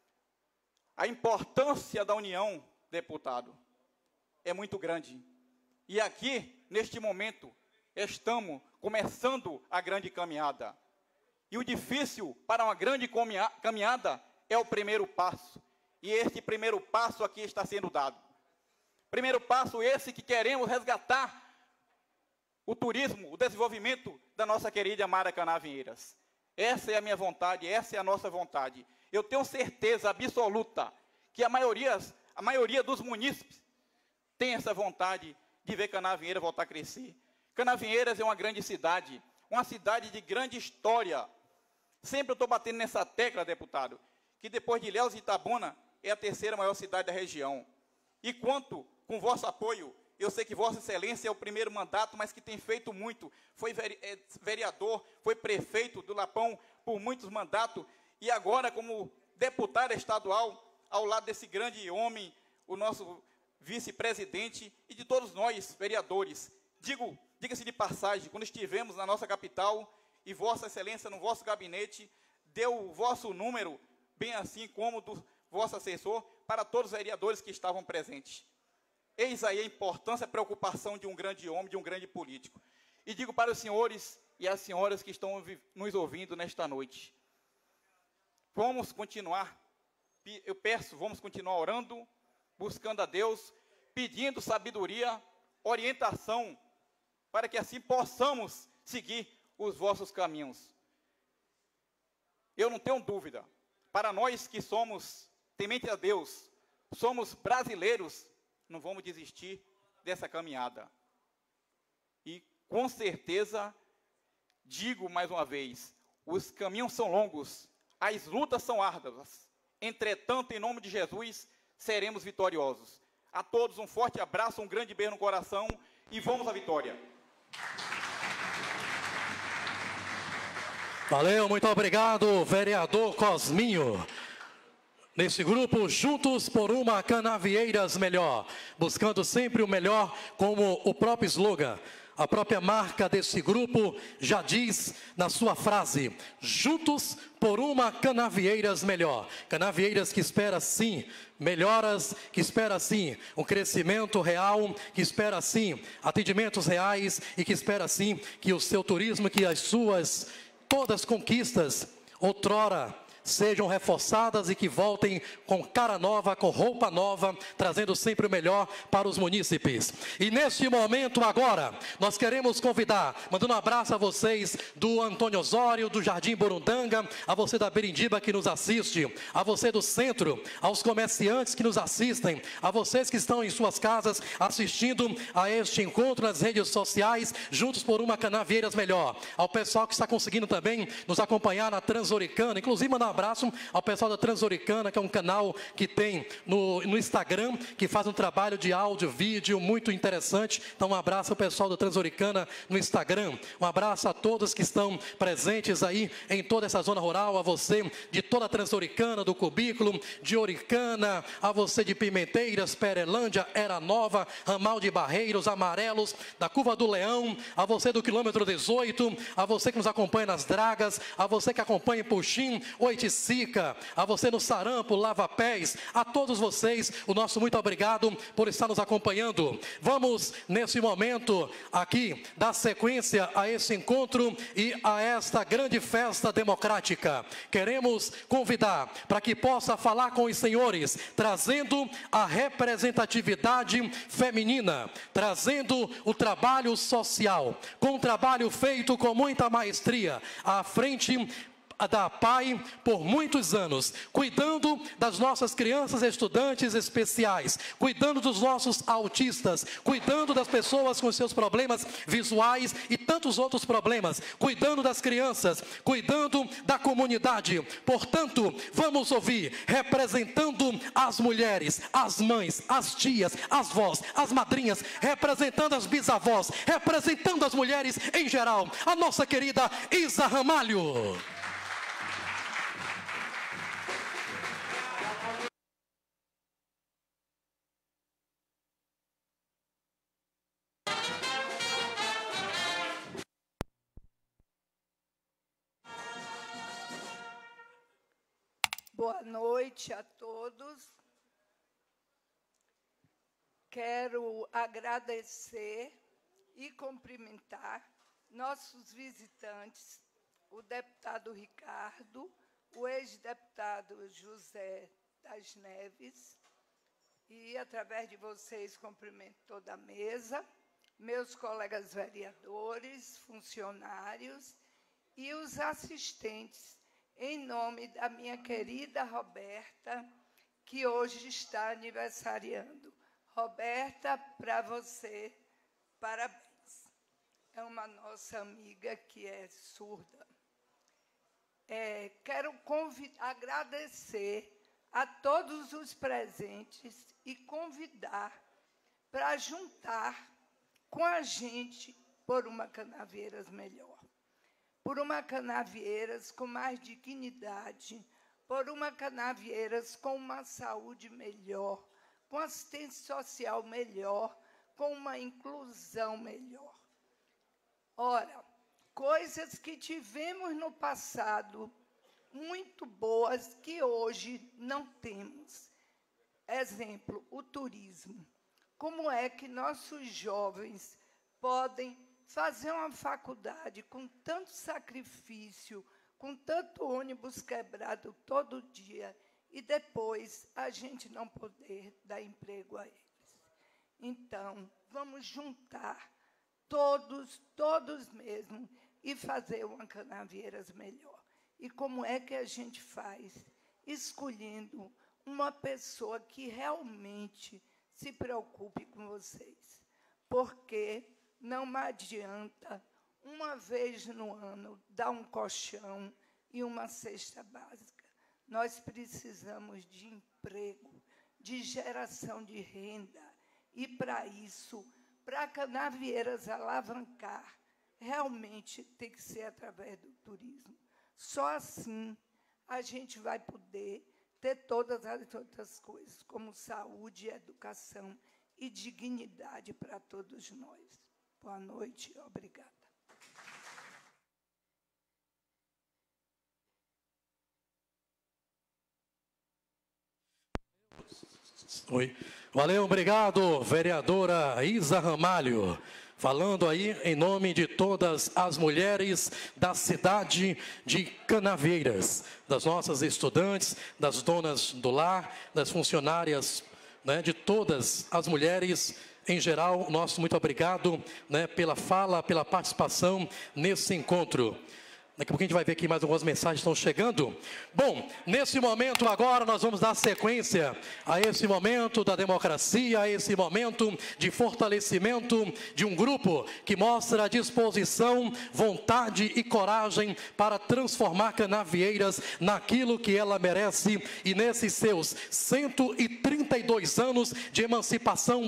G: A importância da união, deputado, é muito grande. E aqui, neste momento, estamos começando a grande caminhada. E o difícil para uma grande caminhada é o primeiro passo. E este primeiro passo aqui está sendo dado. Primeiro passo esse que queremos resgatar o turismo, o desenvolvimento da nossa querida Mara Canavieiras. Essa é a minha vontade, essa é a nossa vontade. Eu tenho certeza absoluta que a maioria, a maioria dos munícipes tem essa vontade de ver Canavieiras voltar a crescer. Canavieiras é uma grande cidade, uma cidade de grande história. Sempre eu estou batendo nessa tecla, deputado, que depois de Ilhéus e Itabuna é a terceira maior cidade da região. E quanto com vosso apoio, eu sei que Vossa Excelência é o primeiro mandato, mas que tem feito muito. Foi vereador, foi prefeito do Lapão por muitos mandatos, e agora, como deputado estadual, ao lado desse grande homem, o nosso vice-presidente, e de todos nós, vereadores. Digo, diga-se de passagem, quando estivemos na nossa capital, e Vossa Excelência, no vosso gabinete, deu o vosso número, bem assim como do vosso assessor, para todos os vereadores que estavam presentes. Eis aí a importância e a preocupação de um grande homem, de um grande político. E digo para os senhores e as senhoras que estão nos ouvindo nesta noite, vamos continuar, eu peço, vamos continuar orando, buscando a Deus, pedindo sabedoria, orientação, para que assim possamos seguir os vossos caminhos. Eu não tenho dúvida, para nós que somos temente a Deus, somos brasileiros, não vamos desistir dessa caminhada. E com certeza, digo mais uma vez, os caminhos são longos, as lutas são árduas, entretanto, em nome de Jesus, seremos vitoriosos. A todos um forte abraço, um grande beijo no coração e vamos à vitória.
A: Valeu, muito obrigado, vereador Cosminho. Nesse grupo, juntos por uma Canavieiras melhor, buscando sempre o melhor, como o próprio slogan, a própria marca desse grupo já diz na sua frase, juntos por uma Canavieiras melhor. Canavieiras que espera sim melhoras, que espera sim um crescimento real, que espera sim atendimentos reais e que espera sim que o seu turismo, que as suas todas conquistas outrora sejam reforçadas e que voltem com cara nova, com roupa nova, trazendo sempre o melhor para os munícipes. E neste momento agora, nós queremos convidar, mandando um abraço a vocês do Antônio Osório, do Jardim Burundanga, a você da Berindiba que nos assiste, a você do centro, aos comerciantes que nos assistem, a vocês que estão em suas casas assistindo a este encontro nas redes sociais, juntos por uma Canavieiras melhor, ao pessoal que está conseguindo também nos acompanhar na Transuricana, inclusive mandar abraço ao pessoal da Transuricana, que é um canal que tem no, no Instagram, que faz um trabalho de áudio, vídeo muito interessante. Então, um abraço ao pessoal da Transuricana no Instagram. Um abraço a todos que estão presentes aí em toda essa zona rural, a você de toda a Transuricana, do Cubículo, de Oricana, a você de Pimenteiras, Perelândia, Era Nova, Ramal de Barreiros, Amarelos, da Curva do Leão, a você do quilômetro dezoito, a você que nos acompanha nas Dragas, a você que acompanha em Puxim, Oiticica, a você no Sarampo, Lava Pés, a todos vocês, o nosso muito obrigado por estar nos acompanhando. Vamos, nesse momento aqui, dar sequência a esse encontro e a esta grande festa democrática. Queremos convidar para que possa falar com os senhores, trazendo a representatividade feminina, trazendo o trabalho social, com um trabalho feito com muita maestria, à frente da P A I por muitos anos, cuidando das nossas crianças e estudantes especiais, cuidando dos nossos autistas, cuidando das pessoas com seus problemas visuais e tantos outros problemas, cuidando das crianças, cuidando da comunidade. Portanto, vamos ouvir, representando as mulheres, as mães, as tias, as vós, as madrinhas, representando as bisavós, representando as mulheres em geral, a nossa querida Isa Ramalho.
H: Boa noite a todos. Quero agradecer e cumprimentar nossos visitantes, o deputado Ricardo, o ex-deputado José das Neves, e, através de vocês, cumprimento toda a mesa, meus colegas vereadores, funcionários e os assistentes, em nome da minha querida Roberta, que hoje está aniversariando. Roberta, para você, parabéns. É uma nossa amiga que é surda. É, quero convidar, agradecer a todos os presentes e convidar para juntar com a gente por uma Canavieiras melhor. Por uma Canavieiras com mais dignidade, por uma Canavieiras com uma saúde melhor, com assistência social melhor, com uma inclusão melhor. Ora, coisas que tivemos no passado muito boas que hoje não temos. Exemplo, o turismo. Como é que nossos jovens podem fazer uma faculdade com tanto sacrifício, com tanto ônibus quebrado todo dia, e depois a gente não poder dar emprego a eles? Então, vamos juntar todos, todos mesmo, e fazer uma Canavieiras melhor. E como é que a gente faz? Escolhendo uma pessoa que realmente se preocupe com vocês. Porque não adianta, uma vez no ano, dar um colchão e uma cesta básica. Nós precisamos de emprego, de geração de renda. E, para isso, para Canavieiras alavancar, realmente tem que ser através do turismo. Só assim a gente vai poder ter todas as outras coisas, como saúde, educação e dignidade para todos nós. Boa noite, obrigada.
A: Oi. Valeu, obrigado, vereadora Isa Ramalho. Falando aí em nome de todas as mulheres da cidade de Canavieiras, das nossas estudantes, das donas do lar, das funcionárias, né, de todas as mulheres em geral. Nosso muito obrigado, né, pela fala, pela participação nesse encontro. Daqui a pouco a gente vai ver aqui mais algumas mensagens estão chegando. Bom, nesse momento agora nós vamos dar sequência a esse momento da democracia, a esse momento de fortalecimento de um grupo que mostra disposição, vontade e coragem para transformar Canavieiras naquilo que ela merece. E nesses seus cento e trinta e dois anos de emancipação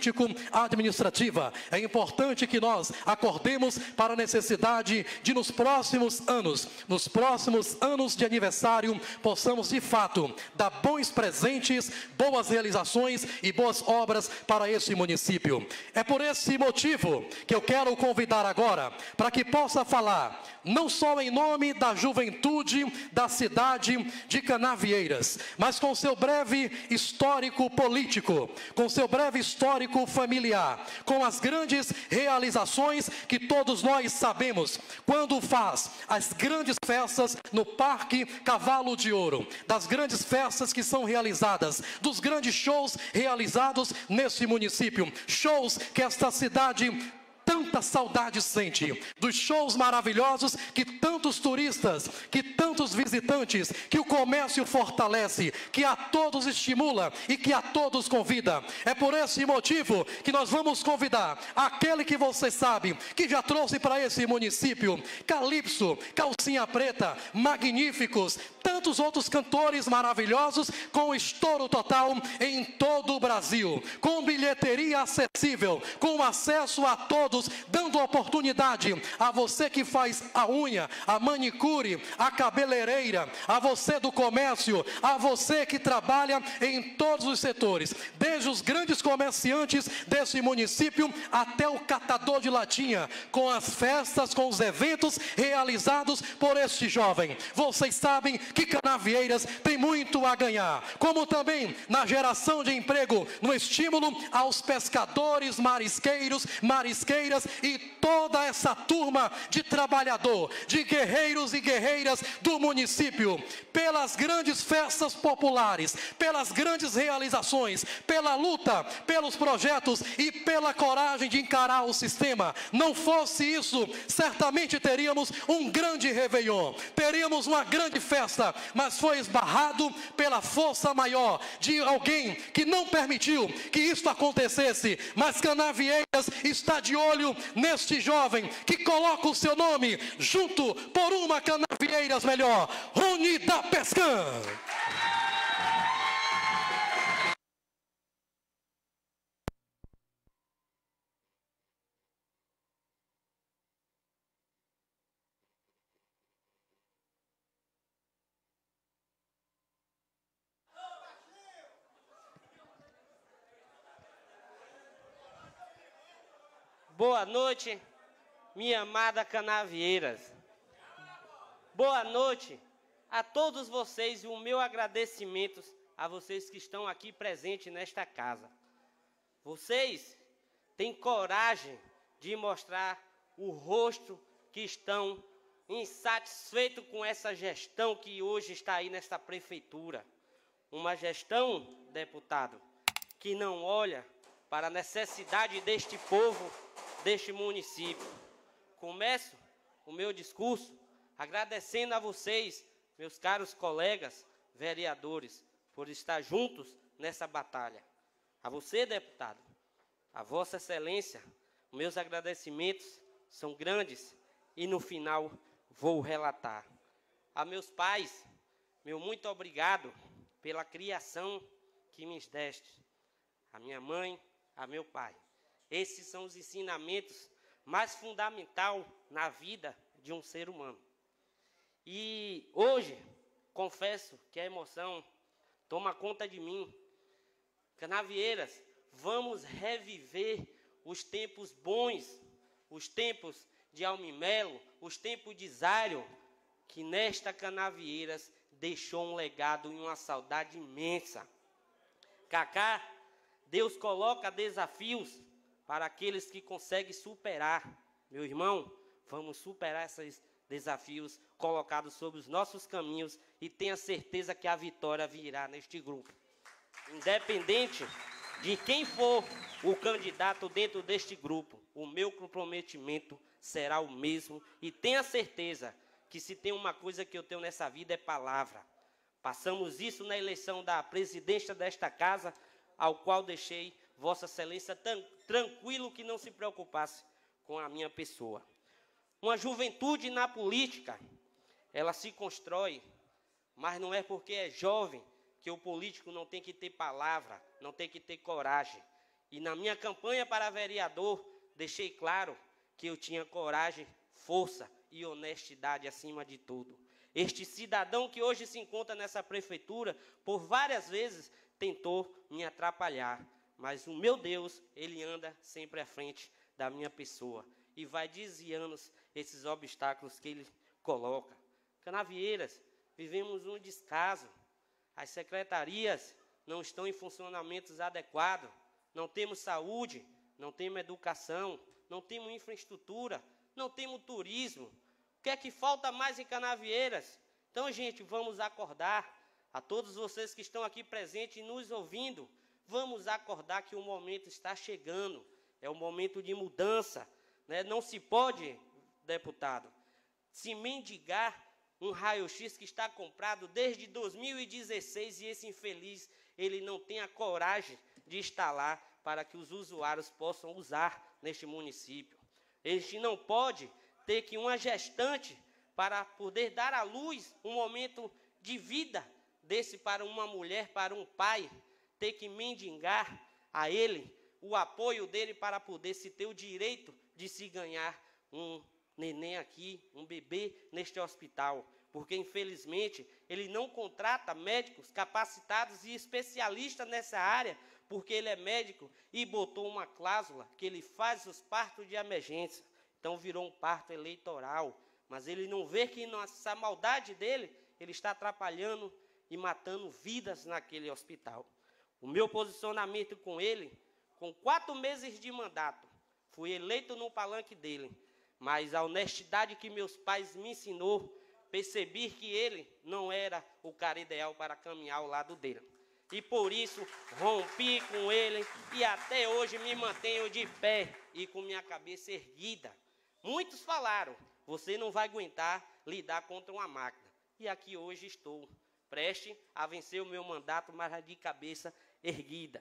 A: político-administrativa, é importante que nós acordemos para a necessidade de nos próximos anos, nos próximos anos de aniversário, possamos de fato dar bons presentes, boas realizações e boas obras para esse município. É por esse motivo que eu quero convidar agora, para que possa falar, não só em nome da juventude da cidade de Canavieiras, mas com seu breve histórico político, com seu breve histórico familiar, com as grandes realizações que todos nós sabemos, quando faz as grandes festas no Parque Cavalo de Ouro, das grandes festas que são realizadas, dos grandes shows realizados nesse município, shows que esta cidade tanta saudade sente, dos shows maravilhosos que tantos turistas, que tantos visitantes, que o comércio fortalece, que a todos estimula e que a todos convida. É por esse motivo que nós vamos convidar aquele que você sabe, que já trouxe para esse município Calypso, Calcinha Preta, Magníficos, tantos outros cantores maravilhosos com estouro total em todo o Brasil, com bilheteria acessível, com acesso a todos, dando oportunidade a você que faz a unha, a manicure, a cabeleireira, a você do comércio, a você que trabalha em todos os setores, desde os grandes comerciantes desse município até o catador de latinha, com as festas, com os eventos realizados por este jovem. Vocês sabem que Canavieiras tem muito a ganhar, como também na geração de emprego, no estímulo aos pescadores, marisqueiros, marisqueiras e toda essa turma de trabalhador, de guerreiros e guerreiras do município, pelas grandes festas populares, pelas grandes realizações, pela luta, pelos projetos e pela coragem de encarar o sistema. Não fosse isso, certamente teríamos um grande réveillon, teríamos uma grande festa, mas foi esbarrado pela força maior de alguém que não permitiu que isso acontecesse. Mas Canavieiras está de olho neste jovem que coloca o seu nome junto por uma Canavieiras melhor, Rony da Pescan.
I: Boa noite, minha amada Canavieiras. Boa noite a todos vocês e o meu agradecimento a vocês que estão aqui presentes nesta casa. Vocês têm coragem de mostrar o rosto que estão insatisfeitos com essa gestão que hoje está aí nesta prefeitura. Uma gestão, deputado, que não olha para a necessidade deste povo, deste município. Começo o meu discurso agradecendo a vocês, meus caros colegas vereadores, por estar juntos nessa batalha. A você, deputado, a Vossa Excelência, meus agradecimentos são grandes e no final vou relatar. A meus pais, meu muito obrigado pela criação que me deste. A minha mãe, a meu pai. Esses são os ensinamentos mais fundamentais na vida de um ser humano. E hoje, confesso que a emoção toma conta de mim. Canavieiras, vamos reviver os tempos bons, os tempos de Almimelo, os tempos de Zário, que nesta Canavieiras deixou um legado e uma saudade imensa. Cacá, Deus coloca desafios para aqueles que conseguem superar. Meu irmão, vamos superar esses desafios colocados sobre os nossos caminhos e tenha certeza que a vitória virá neste grupo. Independente de quem for o candidato dentro deste grupo, o meu comprometimento será o mesmo e tenha certeza que se tem uma coisa que eu tenho nessa vida é palavra. Passamos isso na eleição da presidência desta casa, ao qual deixei Vossa Excelência tão tranquilo que não se preocupasse com a minha pessoa. Uma juventude na política, ela se constrói, mas não é porque é jovem que o político não tem que ter palavra, não tem que ter coragem. E na minha campanha para vereador, deixei claro que eu tinha coragem, força e honestidade acima de tudo. Este cidadão que hoje se encontra nessa prefeitura, por várias vezes tentou me atrapalhar, mas o meu Deus, ele anda sempre à frente da minha pessoa e vai desviando esses obstáculos que ele coloca. Canavieiras, vivemos um descaso. As secretarias não estão em funcionamentos adequados, não temos saúde, não temos educação, não temos infraestrutura, não temos turismo. O que é que falta mais em Canavieiras? Então, gente, vamos acordar. A todos vocês que estão aqui presentes e nos ouvindo, vamos acordar que o momento está chegando. É um momento de mudança, né? Não se pode, deputado, se mendigar um raio-x que está comprado desde dois mil e dezesseis e esse infeliz, ele não tem a coragem de instalar para que os usuários possam usar neste município. A gente não pode ter que uma gestante, para poder dar à luz um momento de vida desse para uma mulher, para um pai, ter que mendigar a ele o apoio dele para poder se ter o direito de se ganhar um neném aqui, um bebê neste hospital. Porque, infelizmente, ele não contrata médicos capacitados e especialistas nessa área, porque ele é médico e botou uma cláusula que ele faz os partos de emergência. Então, virou um parto eleitoral. Mas ele não vê que nessa maldade dele, ele está atrapalhando e matando vidas naquele hospital. O meu posicionamento com ele, com quatro meses de mandato, fui eleito no palanque dele, mas a honestidade que meus pais me ensinou, percebi que ele não era o cara ideal para caminhar ao lado dele. E por isso, rompi com ele e até hoje me mantenho de pé e com minha cabeça erguida. Muitos falaram, você não vai aguentar lidar contra uma máquina. E aqui hoje estou, preste a vencer o meu mandato, mas de cabeça erguida.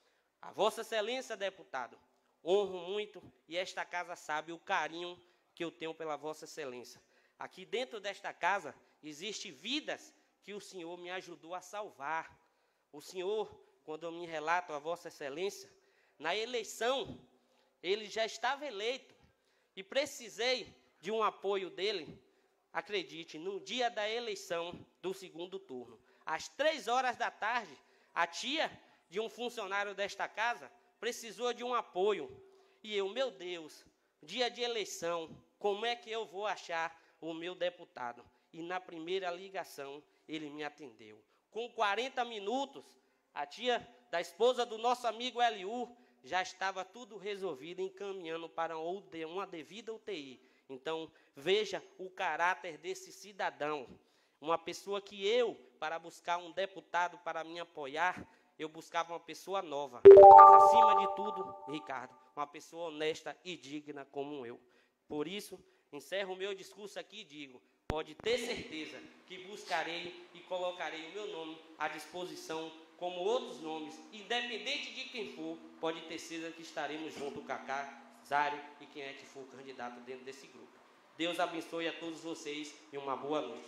I: A Vossa Excelência, deputado, honro muito e esta casa sabe o carinho que eu tenho pela Vossa Excelência. Aqui dentro desta casa existem vidas que o Senhor me ajudou a salvar. O Senhor, quando eu me relato a Vossa Excelência, na eleição, ele já estava eleito e precisei de um apoio dele, acredite, no dia da eleição do segundo turno. Às três horas da tarde, a tia de um funcionário desta casa precisou de um apoio. E eu, meu Deus, dia de eleição, como é que eu vou achar o meu deputado? E na primeira ligação, ele me atendeu. Com quarenta minutos, a tia da esposa do nosso amigo Eliú já estava tudo resolvido, encaminhando para uma devida U T I. Então, veja o caráter desse cidadão. Uma pessoa que eu, para buscar um deputado para me apoiar, eu buscava uma pessoa nova. Mas, acima de tudo, Ricardo, uma pessoa honesta e digna como eu. Por isso, encerro o meu discurso aqui e digo, pode ter certeza que buscarei e colocarei o meu nome à disposição, como outros nomes, independente de quem for, pode ter certeza que estaremos junto, o Cacá, Zário e quem é que for candidato dentro desse grupo. Deus abençoe a todos vocês e uma boa noite.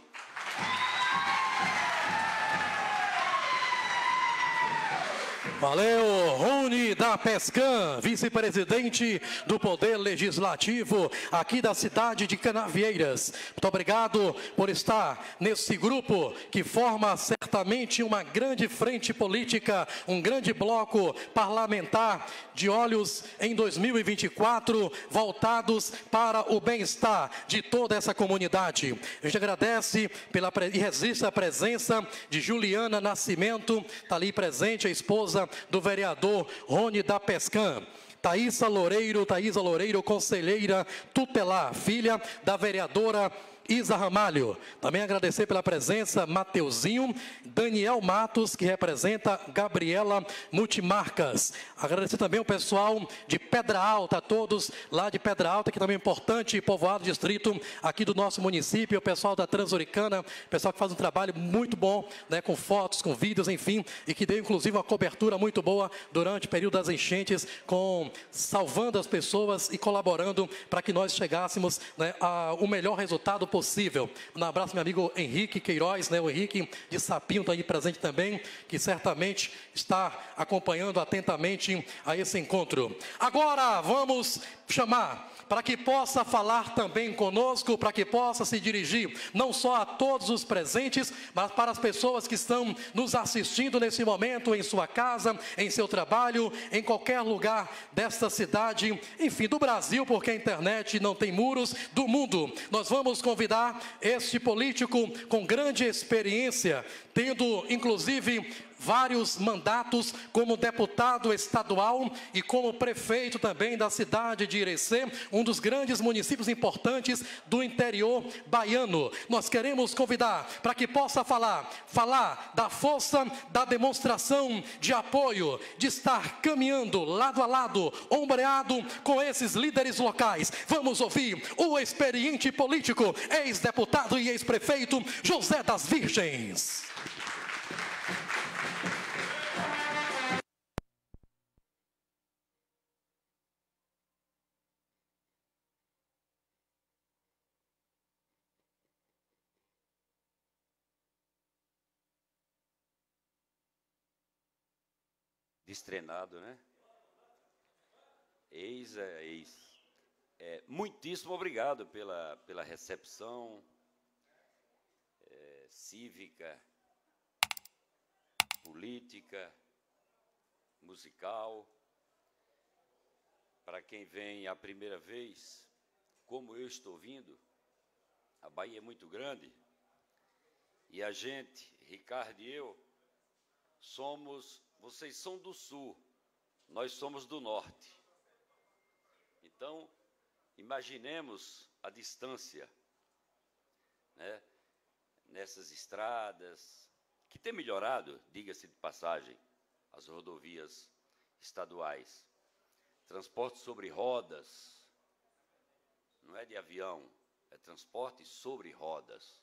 A: Valeu, Rony da Pescan, vice-presidente do Poder Legislativo aqui da cidade de Canavieiras. Muito obrigado por estar nesse grupo que forma certamente uma grande frente política, um grande bloco parlamentar de olhos em dois mil e vinte e quatro, voltados para o bem-estar de toda essa comunidade. A gente agradece pela, e resiste a presença de Juliana Nascimento, está ali presente, a esposa do vereador Rony da Pescan. Thaísa Loureiro, Thaísa Loureiro, conselheira tutelar, filha da vereadora Isa Ramalho. Também agradecer pela presença, Mateuzinho, Daniel Matos, que representa Gabriela Multimarcas. Agradecer também o pessoal de Pedra Alta, a todos lá de Pedra Alta, que também é importante, povoado distrito aqui do nosso município, o pessoal da Transuricana, o pessoal que faz um trabalho muito bom, né, com fotos, com vídeos, enfim, e que deu inclusive uma cobertura muito boa durante o período das enchentes, com salvando as pessoas e colaborando para que nós chegássemos, né, ao melhor resultado possível. Um abraço, meu amigo Henrique Queiroz, né, o Henrique de Sapinho está aí presente também, que certamente está acompanhando atentamente a esse encontro. Agora vamos chamar para que possa falar também conosco, para que possa se dirigir não só a todos os presentes, mas para as pessoas que estão nos assistindo nesse momento, em sua casa, em seu trabalho, em qualquer lugar desta cidade, enfim, do Brasil, porque a internet não tem muros, do mundo. Nós vamos convidar este político com grande experiência, tendo inclusive vários mandatos como deputado estadual e como prefeito também da cidade de Irecê, um dos grandes municípios importantes do interior baiano. Nós queremos convidar para que possa falar, falar da força da demonstração de apoio, de estar caminhando lado a lado, ombreado com esses líderes locais. Vamos ouvir o experiente político, ex-deputado e ex-prefeito José das Virgens.
J: Destrenado, né? Ex é ex. É, muitíssimo obrigado pela, pela recepção é, cívica, política, musical. Para quem vem a primeira vez, como eu estou vindo, a Bahia é muito grande e a gente, Ricardo e eu, somos... Vocês são do sul, nós somos do norte. Então, imaginemos a distância, né, nessas estradas, que tem melhorado, diga-se de passagem, as rodovias estaduais. Transporte sobre rodas, não é de avião, é transporte sobre rodas.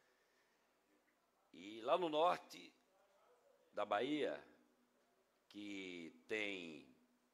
J: E lá no norte da Bahia, que tem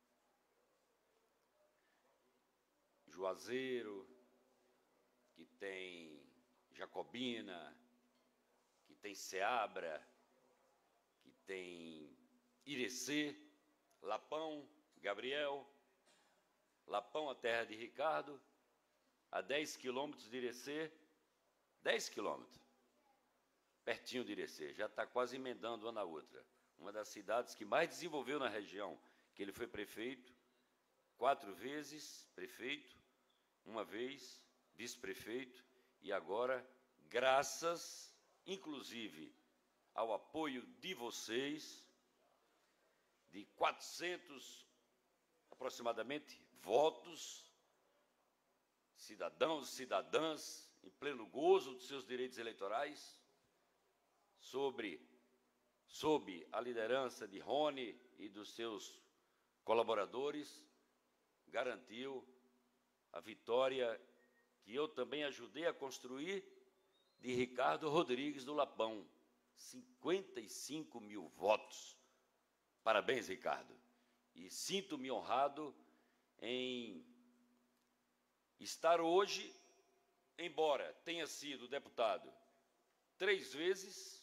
J: Juazeiro, que tem Jacobina, que tem Ceabra, que tem Irecê, Lapão, Gabriel, Lapão, a terra de Ricardo, a dez quilômetros de Irecê, dez quilômetros, pertinho de Irecê, já está quase emendando uma na outra. Uma das cidades que mais desenvolveu na região, que ele foi prefeito, quatro vezes prefeito, uma vez vice-prefeito, e agora, graças, inclusive, ao apoio de vocês, de quatrocentos, aproximadamente, votos, cidadãos e cidadãs, em pleno gozo dos seus direitos eleitorais, sobre... sob a liderança de Rony e dos seus colaboradores, garantiu a vitória que eu também ajudei a construir de Ricardo Rodrigues do Lapão. cinquenta e cinco mil votos. Parabéns, Ricardo. E sinto-me honrado em estar hoje, embora tenha sido deputado três vezes.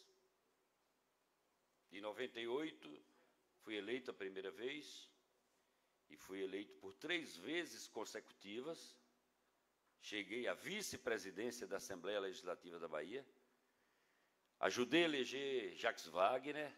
J: Em noventa e oito, fui eleito a primeira vez e fui eleito por três vezes consecutivas. Cheguei à vice-presidência da Assembleia Legislativa da Bahia. Ajudei a eleger Jacques Wagner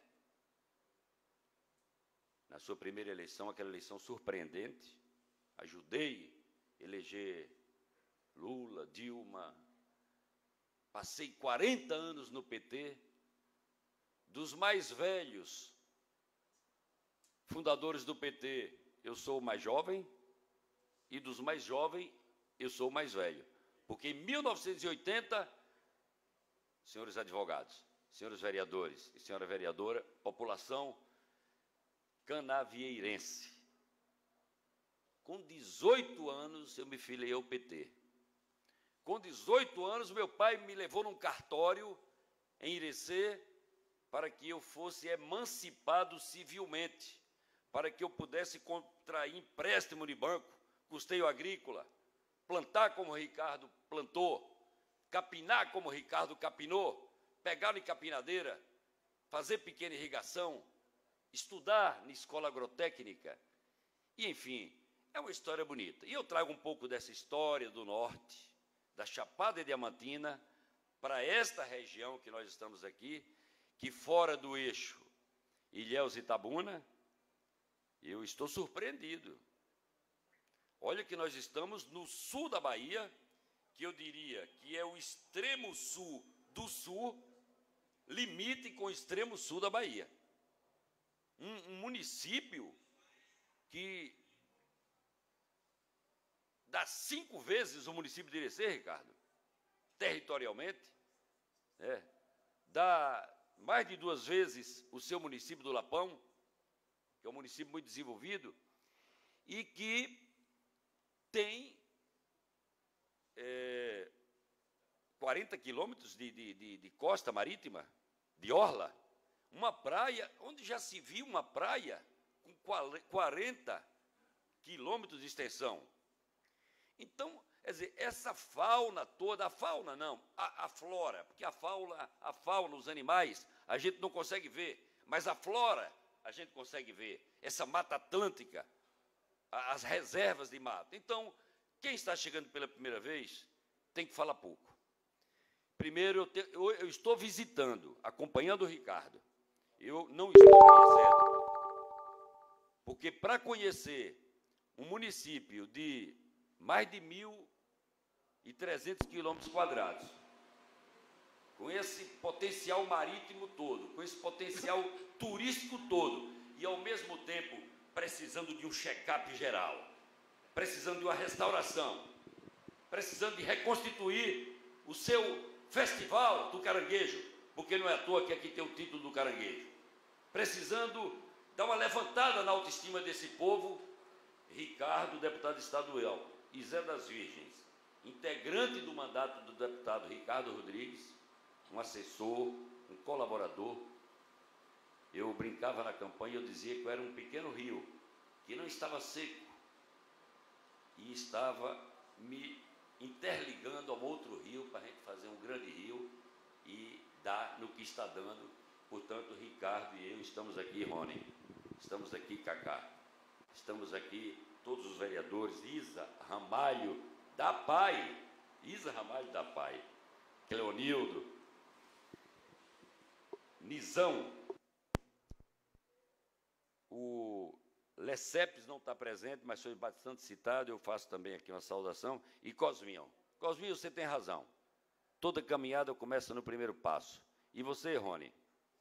J: na sua primeira eleição, aquela eleição surpreendente. Ajudei a eleger Lula, Dilma. Passei quarenta anos no P T. Dos mais velhos fundadores do P T, eu sou o mais jovem, e dos mais jovens, eu sou o mais velho. Porque em mil novecentos e oitenta, senhores advogados, senhores vereadores e senhora vereadora, população canavieirense, com dezoito anos eu me filiei ao P T. Com dezoito anos, meu pai me levou num cartório em Irecê para que eu fosse emancipado civilmente, para que eu pudesse contrair empréstimo de banco, custeio agrícola, plantar como o Ricardo plantou, capinar como o Ricardo capinou, pegar em capinadeira, fazer pequena irrigação, estudar na escola agrotécnica, e, enfim, é uma história bonita. E eu trago um pouco dessa história do norte, da Chapada Diamantina, para esta região que nós estamos aqui, que fora do eixo Ilhéus e Itabuna, eu estou surpreendido. Olha que nós estamos no sul da Bahia, que eu diria que é o extremo sul do sul, limite com o extremo sul da Bahia. Um, um município que dá cinco vezes o município de Irecê, Ricardo, territorialmente, é, dá mais de duas vezes o seu município do Lapão, que é um município muito desenvolvido, e que tem é, quarenta quilômetros de, de, de, de costa marítima, de orla, uma praia, onde já se viu uma praia com quarenta quilômetros de extensão. Então, quer dizer, essa fauna toda, a fauna não, a, a flora, porque a fauna, a fauna, os animais, a gente não consegue ver, mas a flora a gente consegue ver, essa mata atlântica, a, as reservas de mata. Então, quem está chegando pela primeira vez tem que falar pouco. Primeiro, eu, te, eu, eu estou visitando, acompanhando o Ricardo, eu não estou conhecendo, porque para conhecer um município de mais de mil e trezentos quilômetros quadrados, com esse potencial marítimo todo, com esse potencial turístico todo, e ao mesmo tempo precisando de um check-up geral, precisando de uma restauração, precisando de reconstituir o seu festival do caranguejo, porque não é à toa que aqui tem o título do caranguejo, precisando dar uma levantada na autoestima desse povo, Ricardo, deputado estadual, e Zé das Virgens, integrante do mandato do deputado Ricardo Rodrigues, um assessor, um colaborador. Eu brincava na campanha, eu dizia que eu era um pequeno rio, que não estava seco, e estava me interligando a um outro rio, para a gente fazer um grande rio, e dar no que está dando. Portanto, Ricardo e eu estamos aqui, Rony, estamos aqui, Cacá, estamos aqui, todos os vereadores, Isa Ramalho da Pai, Isa Ramalho da Pai, Cleonildo, Nizão, o Lecepes não está presente, mas foi bastante citado, eu faço também aqui uma saudação, e Cosminho. Cosminho, você tem razão, toda caminhada começa no primeiro passo. E você, Rony,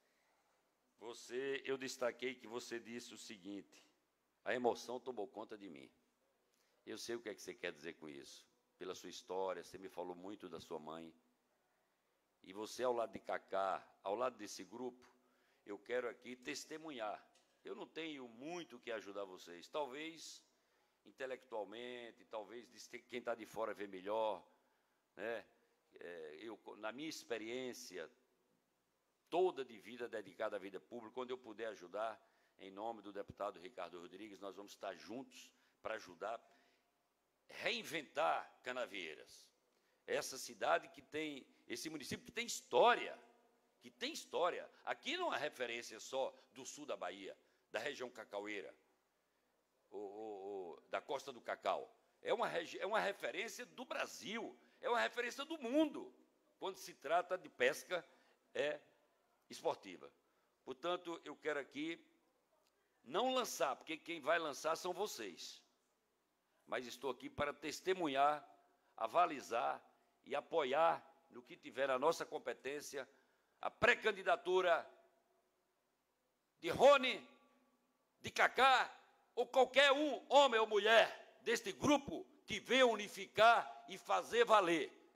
J: você, eu destaquei que você disse o seguinte: a emoção tomou conta de mim. Eu sei o que é que você quer dizer com isso. Pela sua história, você me falou muito da sua mãe. E você, ao lado de Cacá, ao lado desse grupo, eu quero aqui testemunhar. Eu não tenho muito o que ajudar vocês. Talvez intelectualmente, talvez quem está de fora vê melhor, né? É, eu, na minha experiência toda de vida dedicada à vida pública, quando eu puder ajudar, em nome do deputado Ricardo Rodrigues, nós vamos estar juntos para ajudar a reinventar Canavieiras. Essa cidade que tem, esse município que tem história, que tem história. Aqui não é referência só do sul da Bahia, da região cacaueira, ou, ou, ou da costa do cacau. É uma, é uma referência do Brasil, é uma referência do mundo, quando se trata de pesca é, esportiva. Portanto, eu quero aqui não lançar, porque quem vai lançar são vocês. Mas estou aqui para testemunhar, avalizar e apoiar, no que tiver a nossa competência, a pré-candidatura de Rony, de Cacá, ou qualquer um, homem ou mulher, deste grupo, que venha unificar e fazer valer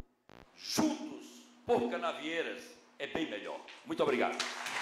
J: juntos por Canavieiras é bem melhor. Muito obrigado.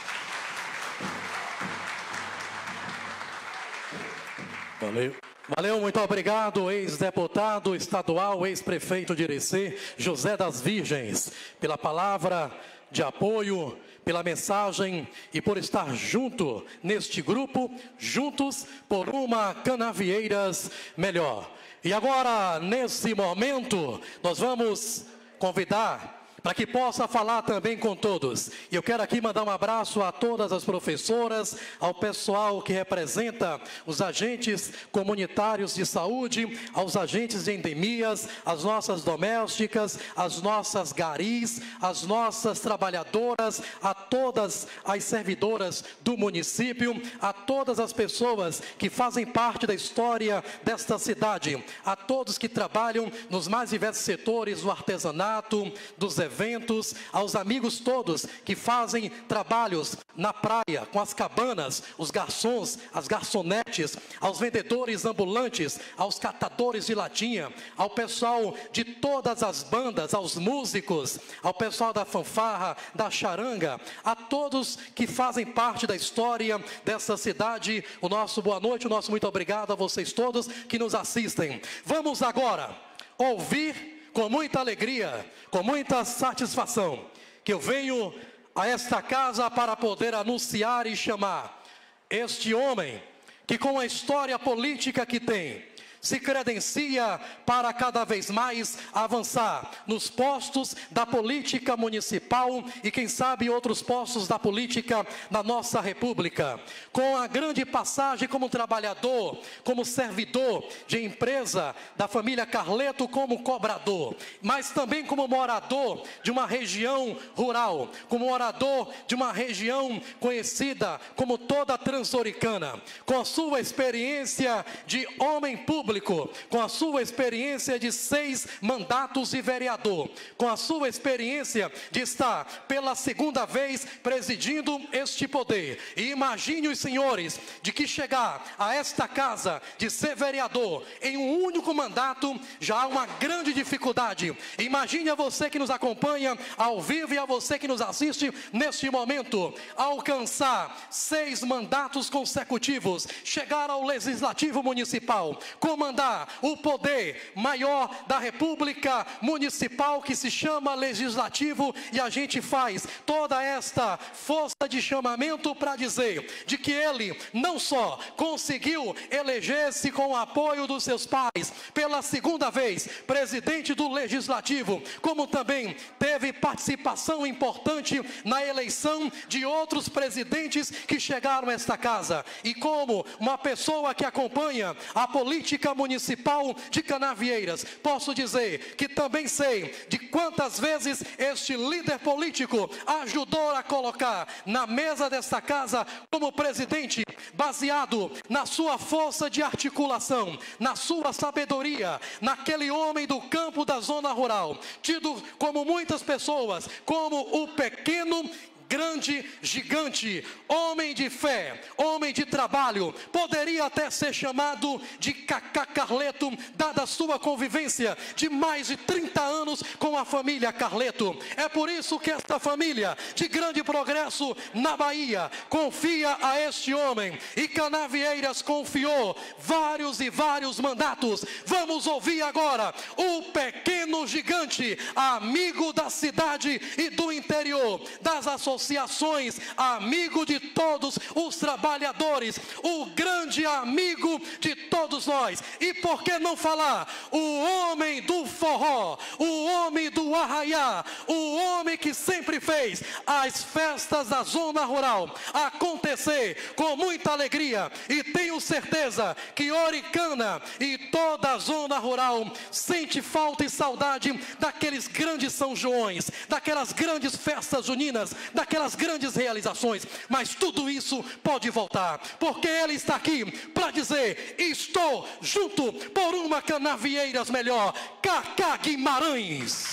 A: Valeu. Valeu, muito obrigado, ex-deputado estadual, ex-prefeito de Irecê, José das Virgens, pela palavra de apoio, pela mensagem e por estar junto neste grupo, juntos por uma Canavieiras melhor. E agora, nesse momento, nós vamos convidar para que possa falar também com todos. E eu quero aqui mandar um abraço a todas as professoras, ao pessoal que representa os agentes comunitários de saúde, aos agentes de endemias, as nossas domésticas, as nossas garis, as nossas trabalhadoras, a todas as servidoras do município, a todas as pessoas que fazem parte da história desta cidade, a todos que trabalham nos mais diversos setores do artesanato, dos eventos, eventos, aos amigos todos que fazem trabalhos na praia, com as cabanas, os garçons, as garçonetes, aos vendedores ambulantes, aos catadores de latinha, ao pessoal de todas as bandas, aos músicos, ao pessoal da fanfarra, da charanga, a todos que fazem parte da história dessa cidade, o nosso boa noite, o nosso muito obrigado a vocês todos que nos assistem. Vamos agora ouvir com muita alegria, com muita satisfação, que eu venho a esta casa para poder anunciar e chamar este homem que, com a história política que tem, se credencia para cada vez mais avançar nos postos da política municipal e quem sabe outros postos da política da nossa república, com a grande passagem como trabalhador, como servidor de empresa da família Carleto, como cobrador, mas também como morador de uma região rural, como morador de uma região conhecida como toda transoricana, com a sua experiência de homem público, com a sua experiência de seis mandatos de vereador, com a sua experiência de estar pela segunda vez presidindo este poder. E imagine os senhores de que chegar a esta casa de ser vereador em um único mandato já há uma grande dificuldade. Imagine a você que nos acompanha ao vivo e a você que nos assiste neste momento, alcançar seis mandatos consecutivos, chegar ao Legislativo Municipal, comandar o poder maior da República Municipal, que se chama Legislativo, e a gente faz toda esta força de chamamento para dizer de que ele não só conseguiu eleger-se com o apoio dos seus pais pela segunda vez presidente do Legislativo, como também teve participação importante na eleição de outros presidentes que chegaram a esta casa, e como uma pessoa que acompanha a política municipal de Canavieiras, posso dizer que também sei de quantas vezes este líder político ajudou a colocar na mesa desta casa como presidente, baseado na sua força de articulação, na sua sabedoria, naquele homem do campo da zona rural, tido como muitas pessoas como o pequeno grande gigante, homem de fé, homem de trabalho, poderia até ser chamado de Cacá Carleto, dada a sua convivência de mais de trinta anos com a família Carleto. É por isso que esta família de grande progresso na Bahia confia a este homem, e Canavieiras confiou vários e vários mandatos. Vamos ouvir agora o pequeno gigante, amigo da cidade e do interior, das associações, associações, amigo de todos os trabalhadores, o grande amigo de todos nós. E por que não falar o homem do forró, o homem do arraiá, o homem que sempre fez as festas da zona rural acontecer com muita alegria, e tenho certeza que Oricana e toda a zona rural sente falta e saudade daqueles grandes São Joões, daquelas grandes festas juninas, daquelas grandes realizações, mas tudo isso pode voltar, porque ele está aqui para dizer: estou junto por uma Canavieiras melhor. Cacá Guimarães.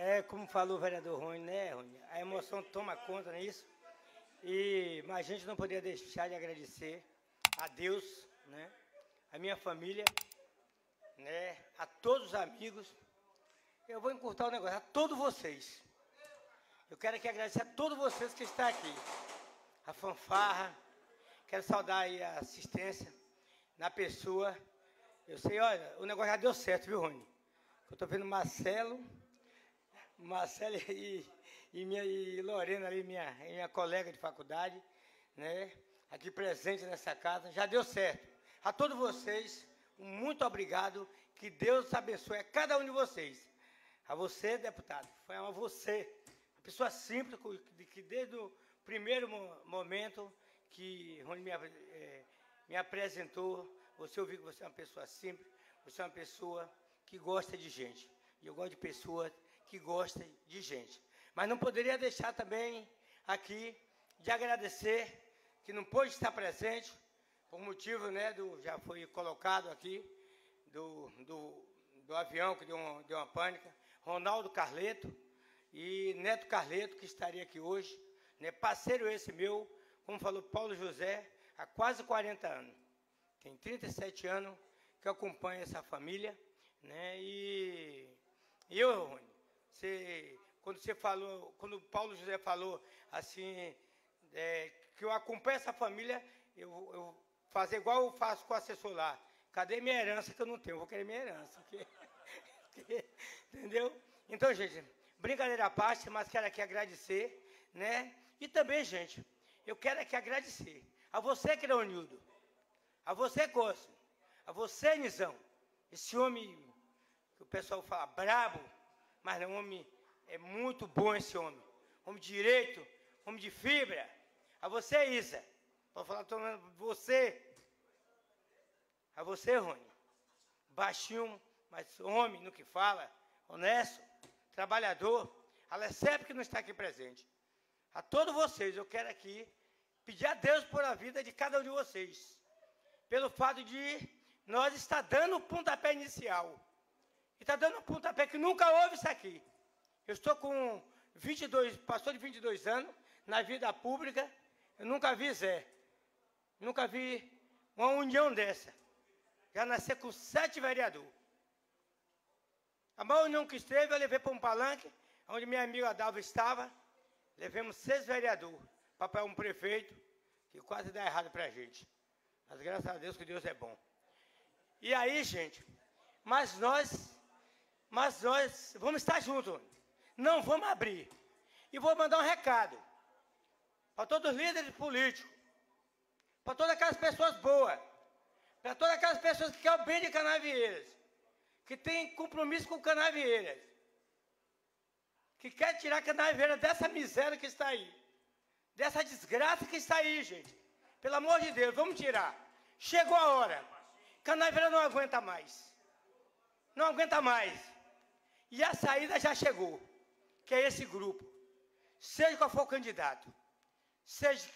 K: É, como falou o vereador Rony, né, Rony? A emoção toma conta, não é isso? E, mas a gente não poderia deixar de agradecer a Deus, né? A minha família, né? A todos os amigos. Eu vou encurtar o negócio, a todos vocês. Eu quero aqui agradecer a todos vocês que estão aqui. A fanfarra, quero saudar aí a assistência na pessoa. Eu sei, olha, o negócio já deu certo, viu, Rony? Eu estou vendo Marcelo, Marcelo e, e, minha, e Lorena ali, minha, minha colega de faculdade, né? Aqui presente nessa casa, já deu certo. A todos vocês, muito obrigado, que Deus abençoe a cada um de vocês. A você, deputado, foi a você, uma pessoa simples, que desde o primeiro momento que Rony me, é, me apresentou, você ouviu que você é uma pessoa simples, você é uma pessoa que gosta de gente. E eu gosto de pessoas que gostam de gente. Mas não poderia deixar também aqui de agradecer, que não pôde estar presente, por motivo, né, do, já foi colocado aqui, do, do, do avião que deu, um, deu uma pânica, Ronaldo Carleto e Neto Carleto, que estaria aqui hoje, né, parceiro esse meu, como falou Paulo José, há quase quarenta anos. Tem trinta e sete anos que acompanha essa família, né, e, e eu, Rony, você, quando você falou, quando o Paulo José falou assim, é, que eu acompanho essa família, eu, eu fazer igual eu faço com o assessor lá. Cadê minha herança que eu não tenho? Eu vou querer minha herança. Porque, porque, entendeu? Então, gente, brincadeira à parte, mas quero aqui agradecer, né? E também, gente, eu quero aqui agradecer a você, Creonildo, a você, Cosme, a você, Nizão, esse homem que o pessoal fala brabo, mas não, homem, é muito bom esse homem. Homem de direito, homem de fibra. A você, Isa, para falar todo você, a você, Rony, baixinho, mas homem no que fala, honesto, trabalhador, Alessep que não está aqui presente. A todos vocês, eu quero aqui pedir a Deus por a vida de cada um de vocês, pelo fato de nós estar dando o pontapé inicial. E está dando um pontapé que nunca houve isso aqui. Eu estou com vinte e dois, passou de vinte e dois anos na vida pública, eu nunca vi Zé, nunca vi uma união dessa. Já nasci com sete vereadores. A maior união que esteve, eu levei para um palanque, onde minha amiga Dalva estava, levamos seis vereadores para um prefeito, que quase dá errado para a gente. Mas graças a Deus que Deus é bom. E aí, gente, mas nós, mas nós vamos estar juntos, não vamos abrir. E vou mandar um recado para todos os líderes políticos, para todas aquelas pessoas boas, para todas aquelas pessoas que querem o bem de Canavieiras, que têm compromisso com Canavieiras, que querem tirar Canavieiras dessa miséria que está aí, dessa desgraça que está aí, gente. Pelo amor de Deus, vamos tirar. Chegou a hora. Canavieiras não aguenta mais. Não aguenta mais. E a saída já chegou, que é esse grupo. Seja qual for o candidato, seja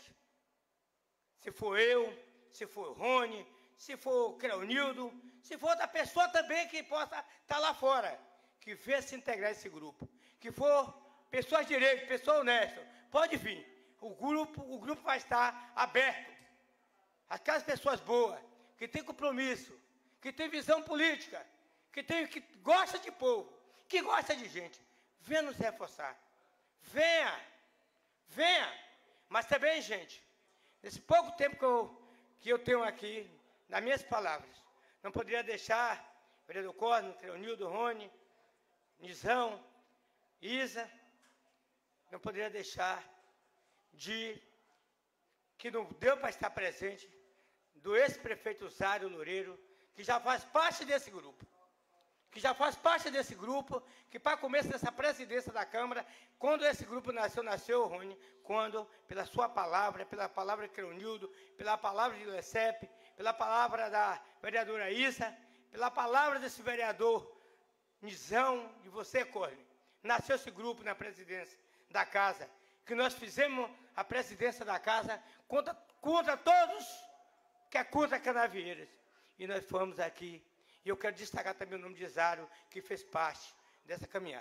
K: se for eu, se for o Rony, se for o Creonildo, se for outra pessoa também que possa estar lá fora, que venha se integrar a esse grupo. Que for pessoas de direito, pessoa honesta, pode vir. O grupo, o grupo vai estar aberto. Aquelas pessoas boas, que têm compromisso, que têm visão política, que, tem, que gosta de povo, que gosta de gente, venha nos reforçar. Venha, venha. Mas também, gente, nesse pouco tempo que eu, que eu tenho aqui, nas minhas palavras, não poderia deixar o vereador Cosme, Creonildo, Rony, Nizão, Isa, não poderia deixar de, que não deu para estar presente, do ex-prefeito Zário Loureiro, que já faz parte desse grupo. Que já faz parte desse grupo, que para começo dessa presidência da Câmara, quando esse grupo nasceu, nasceu, Rony, quando, pela sua palavra, pela palavra de Creonildo, pela palavra de Alessep, pela palavra da vereadora Isa, pela palavra desse vereador Nizão, e você, Cosme, nasceu esse grupo na presidência da Casa, que nós fizemos a presidência da Casa contra, contra todos que é contra Canavieiras. E nós fomos aqui. E eu quero destacar também o nome de Zário, que fez parte dessa caminhada.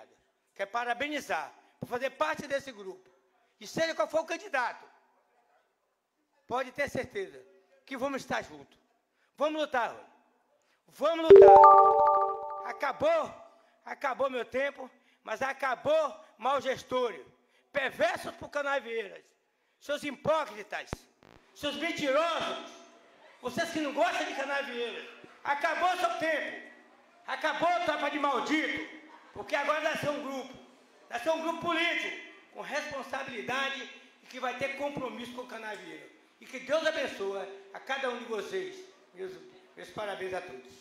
K: quero parabenizar por fazer parte desse grupo. E seja qual for o candidato, pode ter certeza que vamos estar juntos. Vamos lutar, Rony. Vamos lutar. Acabou, acabou meu tempo, mas acabou mau gestores, perversos por Canavieiras, seus hipócritas, seus mentirosos, vocês que não gostam de Canavieiras. Acabou seu tempo, acabou tropa de maldito, porque agora nasceu um grupo, nasceu um grupo político, com responsabilidade e que vai ter compromisso com Canavieira. E que Deus abençoe a cada um de vocês. Meus, meus parabéns a todos.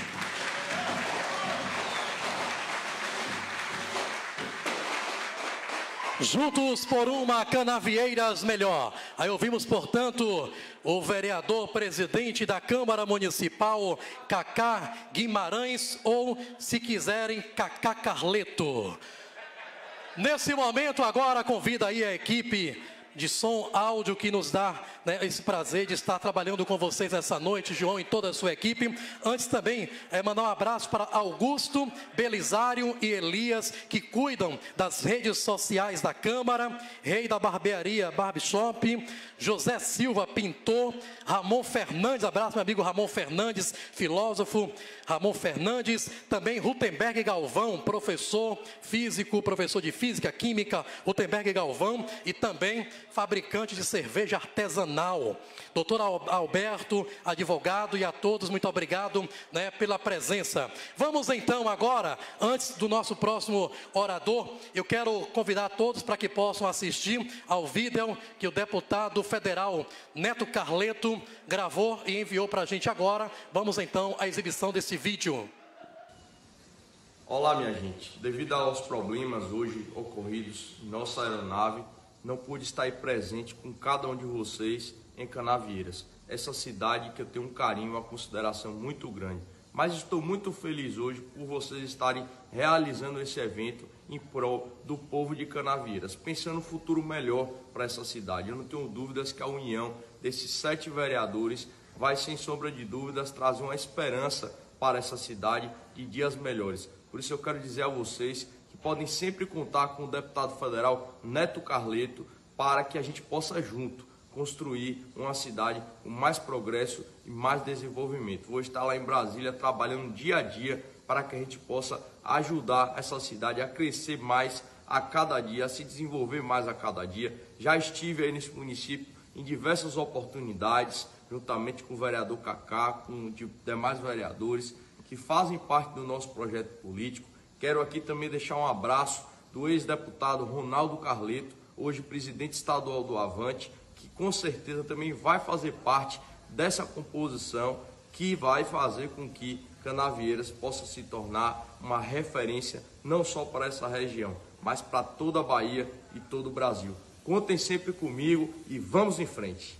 A: Juntos por uma Canavieiras melhor. Aí ouvimos, portanto, o vereador presidente da Câmara Municipal, Cacá Guimarães, ou, se quiserem, Cacá Carleto. Nesse momento, agora, convida aí a equipe de som, áudio, que nos dá, né, esse prazer de estar trabalhando com vocês essa noite, João e toda a sua equipe. Antes também, é, mandar um abraço para Augusto, Belisário e Elias, que cuidam das redes sociais da Câmara, Rei da Barbearia Barbershop, José Silva, pintor, Ramon Fernandes, abraço meu amigo Ramon Fernandes, filósofo, Ramon Fernandes, também Rutenberg Galvão, professor físico, professor de física, química, Rutenberg Galvão, e também fabricante de cerveja artesanal, doutor Alberto, advogado, e a todos, muito obrigado, né, pela presença. Vamos então agora, antes do nosso próximo orador, eu quero convidar todos para que possam assistir ao vídeo que o deputado federal Neto Carleto gravou e enviou para a gente agora. Vamos então à exibição desse vídeo.
B: Olá, minha gente. Devido aos problemas hoje ocorridos em nossa aeronave, não pude estar aí presente com cada um de vocês em Canavieiras, essa cidade que eu tenho um carinho e uma consideração muito grande. Mas estou muito feliz hoje por vocês estarem realizando esse evento em prol do povo de Canavieiras, pensando no futuro melhor para essa cidade. Eu não tenho dúvidas que a união desses sete vereadores vai, sem sombra de dúvidas, trazer uma esperança para essa cidade de dias melhores. Por isso eu quero dizer a vocês que podem sempre contar com o deputado federal Neto Carleto para que a gente possa junto construir uma cidade com mais progresso e mais desenvolvimento. Vou estar lá em Brasília trabalhando dia a dia para que a gente possa ajudar essa cidade a crescer mais a cada dia, a se desenvolver mais a cada dia. Já estive aí nesse município em diversas oportunidades, juntamente com o vereador Cacá, com demais vereadores que fazem parte do nosso projeto político. Quero aqui também deixar um abraço do ex-deputado Ronaldo Carleto, hoje presidente estadual do Avante, que com certeza também vai fazer parte dessa composição que vai fazer com que Canavieiras possa se tornar uma referência não só para essa região, mas para toda a Bahia e todo o Brasil. Contem sempre comigo e vamos em frente.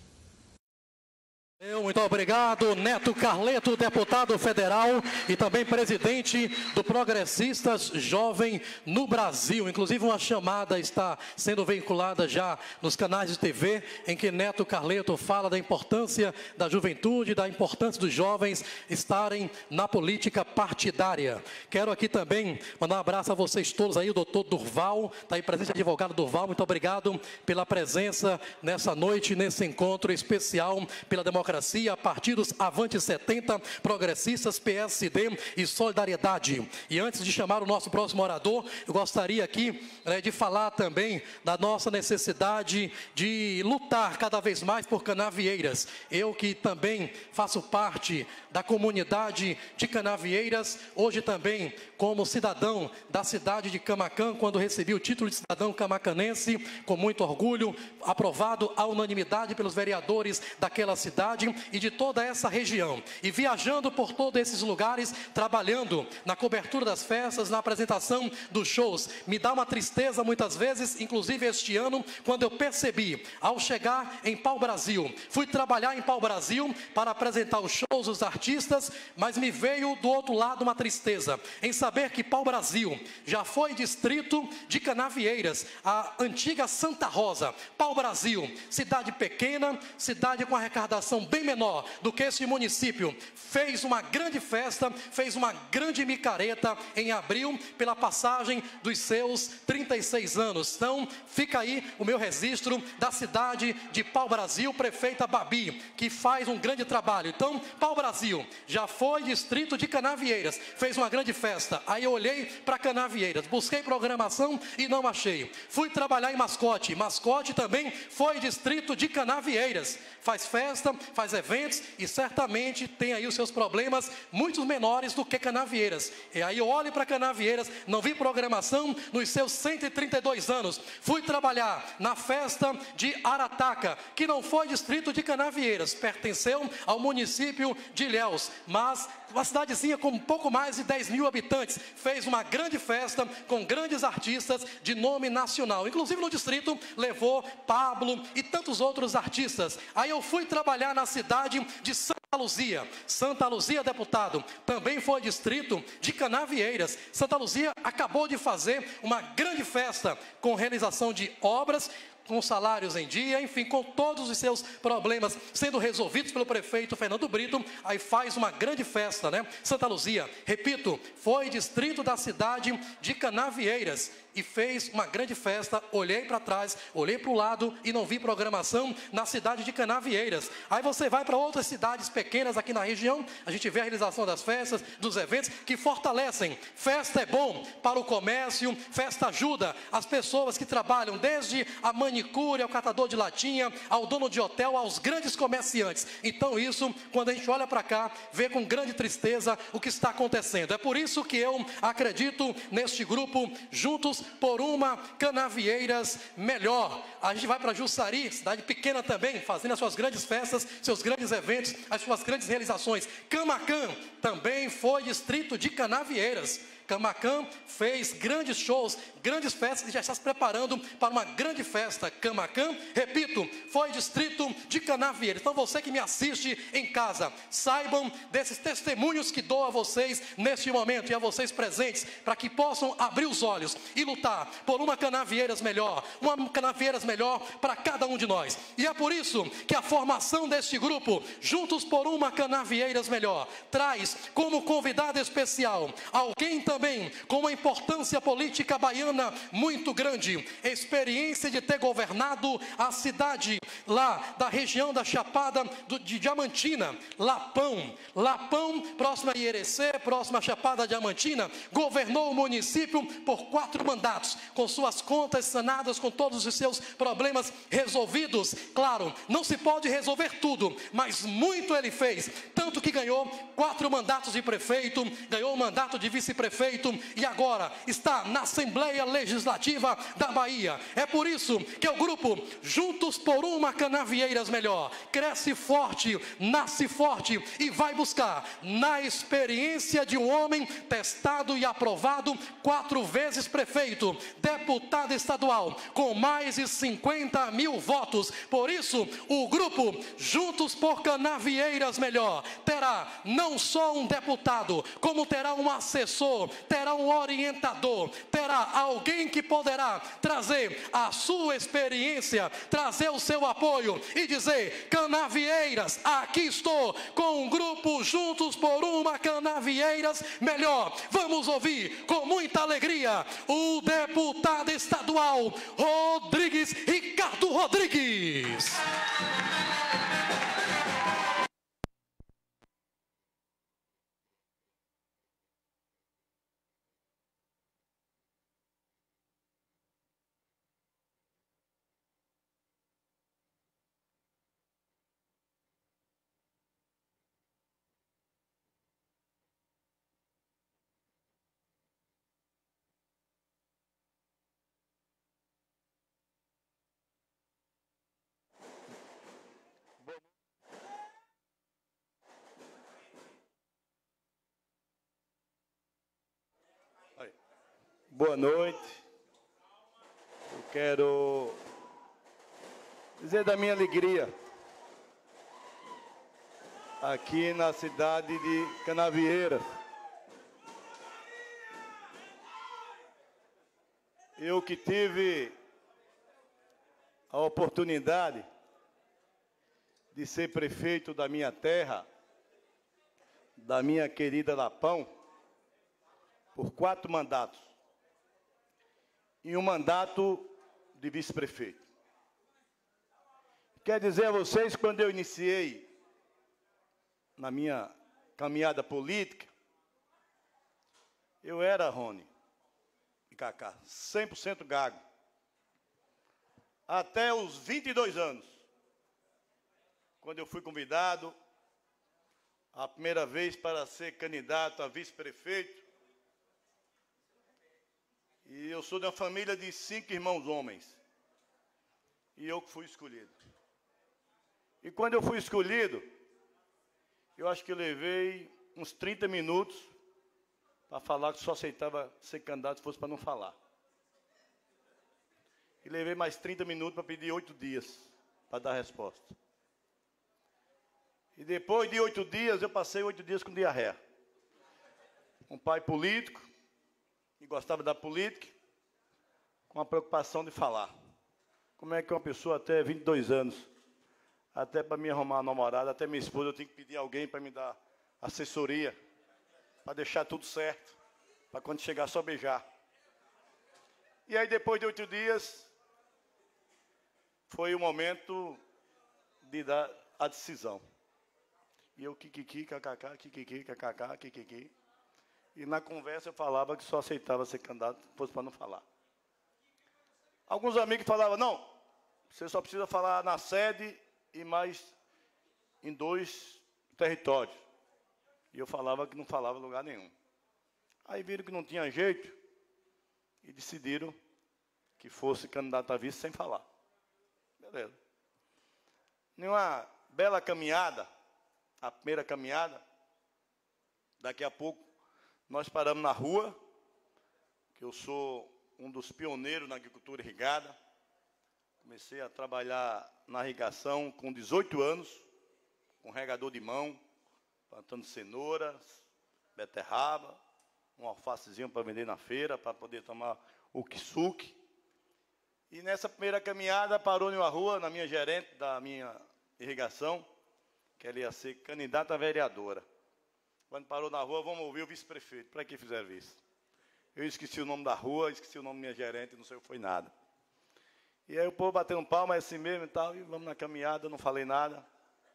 A: Muito obrigado, Neto Carleto, deputado federal e também presidente do Progressistas Jovem no Brasil. Inclusive uma chamada está sendo veiculada já nos canais de T V, em que Neto Carleto fala da importância da juventude, da importância dos jovens estarem na política partidária. Quero aqui também mandar um abraço a vocês todos aí, o doutor Durval, está aí presente, advogado Durval, muito obrigado pela presença nessa noite, nesse encontro especial pela democracia. Partidos Avante setenta, Progressistas, P S D e Solidariedade. E antes de chamar o nosso próximo orador, eu gostaria aqui, né, de falar também da nossa necessidade de lutar cada vez mais por Canavieiras. Eu que também faço parte da comunidade de Canavieiras, hoje também como cidadão da cidade de Camaquã, quando recebi o título de cidadão camacanense, com muito orgulho, aprovado à unanimidade pelos vereadores daquela cidade e de toda essa região, e viajando por todos esses lugares, trabalhando na cobertura das festas, na apresentação dos shows. Me dá uma tristeza muitas vezes, inclusive este ano, quando eu percebi, ao chegar em Pau Brasil, fui trabalhar em Pau Brasil para apresentar os shows, os artistas, mas me veio do outro lado uma tristeza, em saber que Pau Brasil já foi distrito de Canavieiras, a antiga Santa Rosa. Pau Brasil, cidade pequena, cidade com arrecadação bem menor do que esse município, fez uma grande festa, fez uma grande micareta em abril, pela passagem dos seus trinta e seis anos. Então, fica aí o meu registro da cidade de Pau-Brasil, prefeita Babi, que faz um grande trabalho. Então, Pau-Brasil já foi distrito de Canavieiras, fez uma grande festa. Aí eu olhei para Canavieiras, busquei programação e não achei. Fui trabalhar em Mascote, Mascote também foi distrito de Canavieiras, faz festa, faz eventos e certamente tem aí os seus problemas muito menores do que Canavieiras. E aí eu olho para Canavieiras, não vi programação nos seus cento e trinta e dois anos. Fui trabalhar na festa de Arataca, que não foi distrito de Canavieiras, pertenceu ao município de Ilhéus, mas uma cidadezinha com um pouco mais de dez mil habitantes, fez uma grande festa com grandes artistas de nome nacional. Inclusive no distrito levou Pablo e tantos outros artistas. Aí eu fui trabalhar na cidade de Santa Luzia. Santa Luzia, deputado, também foi distrito de Canavieiras. Santa Luzia acabou de fazer uma grande festa com realização de obras, com salários em dia, enfim, com todos os seus problemas sendo resolvidos pelo prefeito Fernando Brito. Aí faz uma grande festa, né? Santa Luzia, repito, foi distrito da cidade de Canavieiras e fez uma grande festa. Olhei para trás, olhei para o lado e não vi programação na cidade de Canavieiras. Aí você vai para outras cidades pequenas aqui na região, a gente vê a realização das festas, dos eventos que fortalecem. Festa é bom para o comércio, festa ajuda as pessoas que trabalham, desde a manicure, ao catador de latinha, ao dono de hotel, aos grandes comerciantes. Então isso, quando a gente olha para cá, vê com grande tristeza o que está acontecendo. É por isso que eu acredito neste grupo Juntos por uma Canavieiras melhor. A gente vai para Jussari, cidade pequena também, fazendo as suas grandes festas, seus grandes eventos, as suas grandes realizações. Camaquã também foi distrito de Canavieiras. Camaquã fez grandes shows, grandes festas e já está se preparando para uma grande festa. Camaquã, repito, foi distrito de Canavieiras. Então você que me assiste em casa, saibam desses testemunhos que dou a vocês neste momento e a vocês presentes, para que possam abrir os olhos e lutar por uma Canavieiras melhor, uma Canavieiras melhor para cada um de nós. E é por isso que a formação deste grupo, Juntos por uma Canavieiras melhor, traz como convidado especial alguém também com uma importância política baiana muito grande, experiência de ter governado a cidade lá da região da Chapada do, de Diamantina, Lapão, Lapão, próxima a Ierecê, próxima a Chapada Diamantina, governou o município por quatro mandatos, com suas contas sanadas, com todos os seus problemas resolvidos. Claro, não se pode resolver tudo, mas muito ele fez, tanto que ganhou quatro mandatos de prefeito, ganhou o mandato de vice-prefeito e agora está na Assembleia Legislativa da Bahia. É por isso que o grupo Juntos por uma Canavieiras melhor cresce forte, nasce forte e vai buscar, na experiência de um homem testado e aprovado, quatro vezes prefeito, deputado estadual, com mais de cinquenta mil votos. Por isso, o grupo Juntos por Canavieiras melhor terá não só um deputado, como terá um assessor, terá um orientador, terá alguém que poderá trazer a sua experiência, trazer o seu apoio e dizer: Canavieiras, aqui estou com um grupo Juntos por uma Canavieiras melhor. Vamos ouvir com muita alegria o deputado estadual Rodrigues, Ricardo Rodrigues.
L: Boa noite. Eu quero dizer da minha alegria aqui na cidade de Canavieiras. Eu que tive a oportunidade de ser prefeito da minha terra, da minha querida Lapão, por quatro mandatos. E um mandato de vice-prefeito. Quer dizer a vocês, quando eu iniciei na minha caminhada política, eu era, Rony e Cacá, cem por cento gago. Até os vinte e dois anos, quando eu fui convidado a primeira vez para ser candidato a vice-prefeito. E eu sou de uma família de cinco irmãos homens. E eu que fui escolhido. E quando eu fui escolhido, eu acho que eu levei uns trinta minutos para falar que só aceitava ser candidato se fosse para não falar. E levei mais trinta minutos para pedir oito dias para dar a resposta. E depois de oito dias, eu passei oito dias com diarreia. Um pai político, que gostava da política, com a preocupação de falar. Como é que uma pessoa até vinte e dois anos, até para me arrumar uma namorada, até minha esposa, eu tenho que pedir alguém para me dar assessoria, para deixar tudo certo, para quando chegar só beijar. E aí, depois de oito dias, foi o momento de dar a decisão. E eu, kikiki, kkk, kikiki, kkk, kikiki. E na conversa eu falava que só aceitava ser candidato, fosse para não falar. Alguns amigos falavam, não, você só precisa falar na sede e mais em dois territórios. E eu falava que não falava em lugar nenhum. Aí viram que não tinha jeito e decidiram que fosse candidato a vice sem falar. Beleza. Numa bela caminhada, a primeira caminhada, daqui a pouco nós paramos na rua, que eu sou um dos pioneiros na agricultura irrigada. Comecei a trabalhar na irrigação com dezoito anos, com regador de mão, plantando cenouras, beterraba, um alfacezinho para vender na feira, para poder tomar o quissuque. E nessa primeira caminhada parou em uma rua, na minha gerente da minha irrigação, que ela ia ser candidata a vereadora. Quando parou na rua, vamos ouvir o vice-prefeito. Para que fizeram isso? Eu esqueci o nome da rua, esqueci o nome da minha gerente, não sei o que foi nada. E aí o povo batendo palma, é assim mesmo e tal, e vamos na caminhada, não falei nada.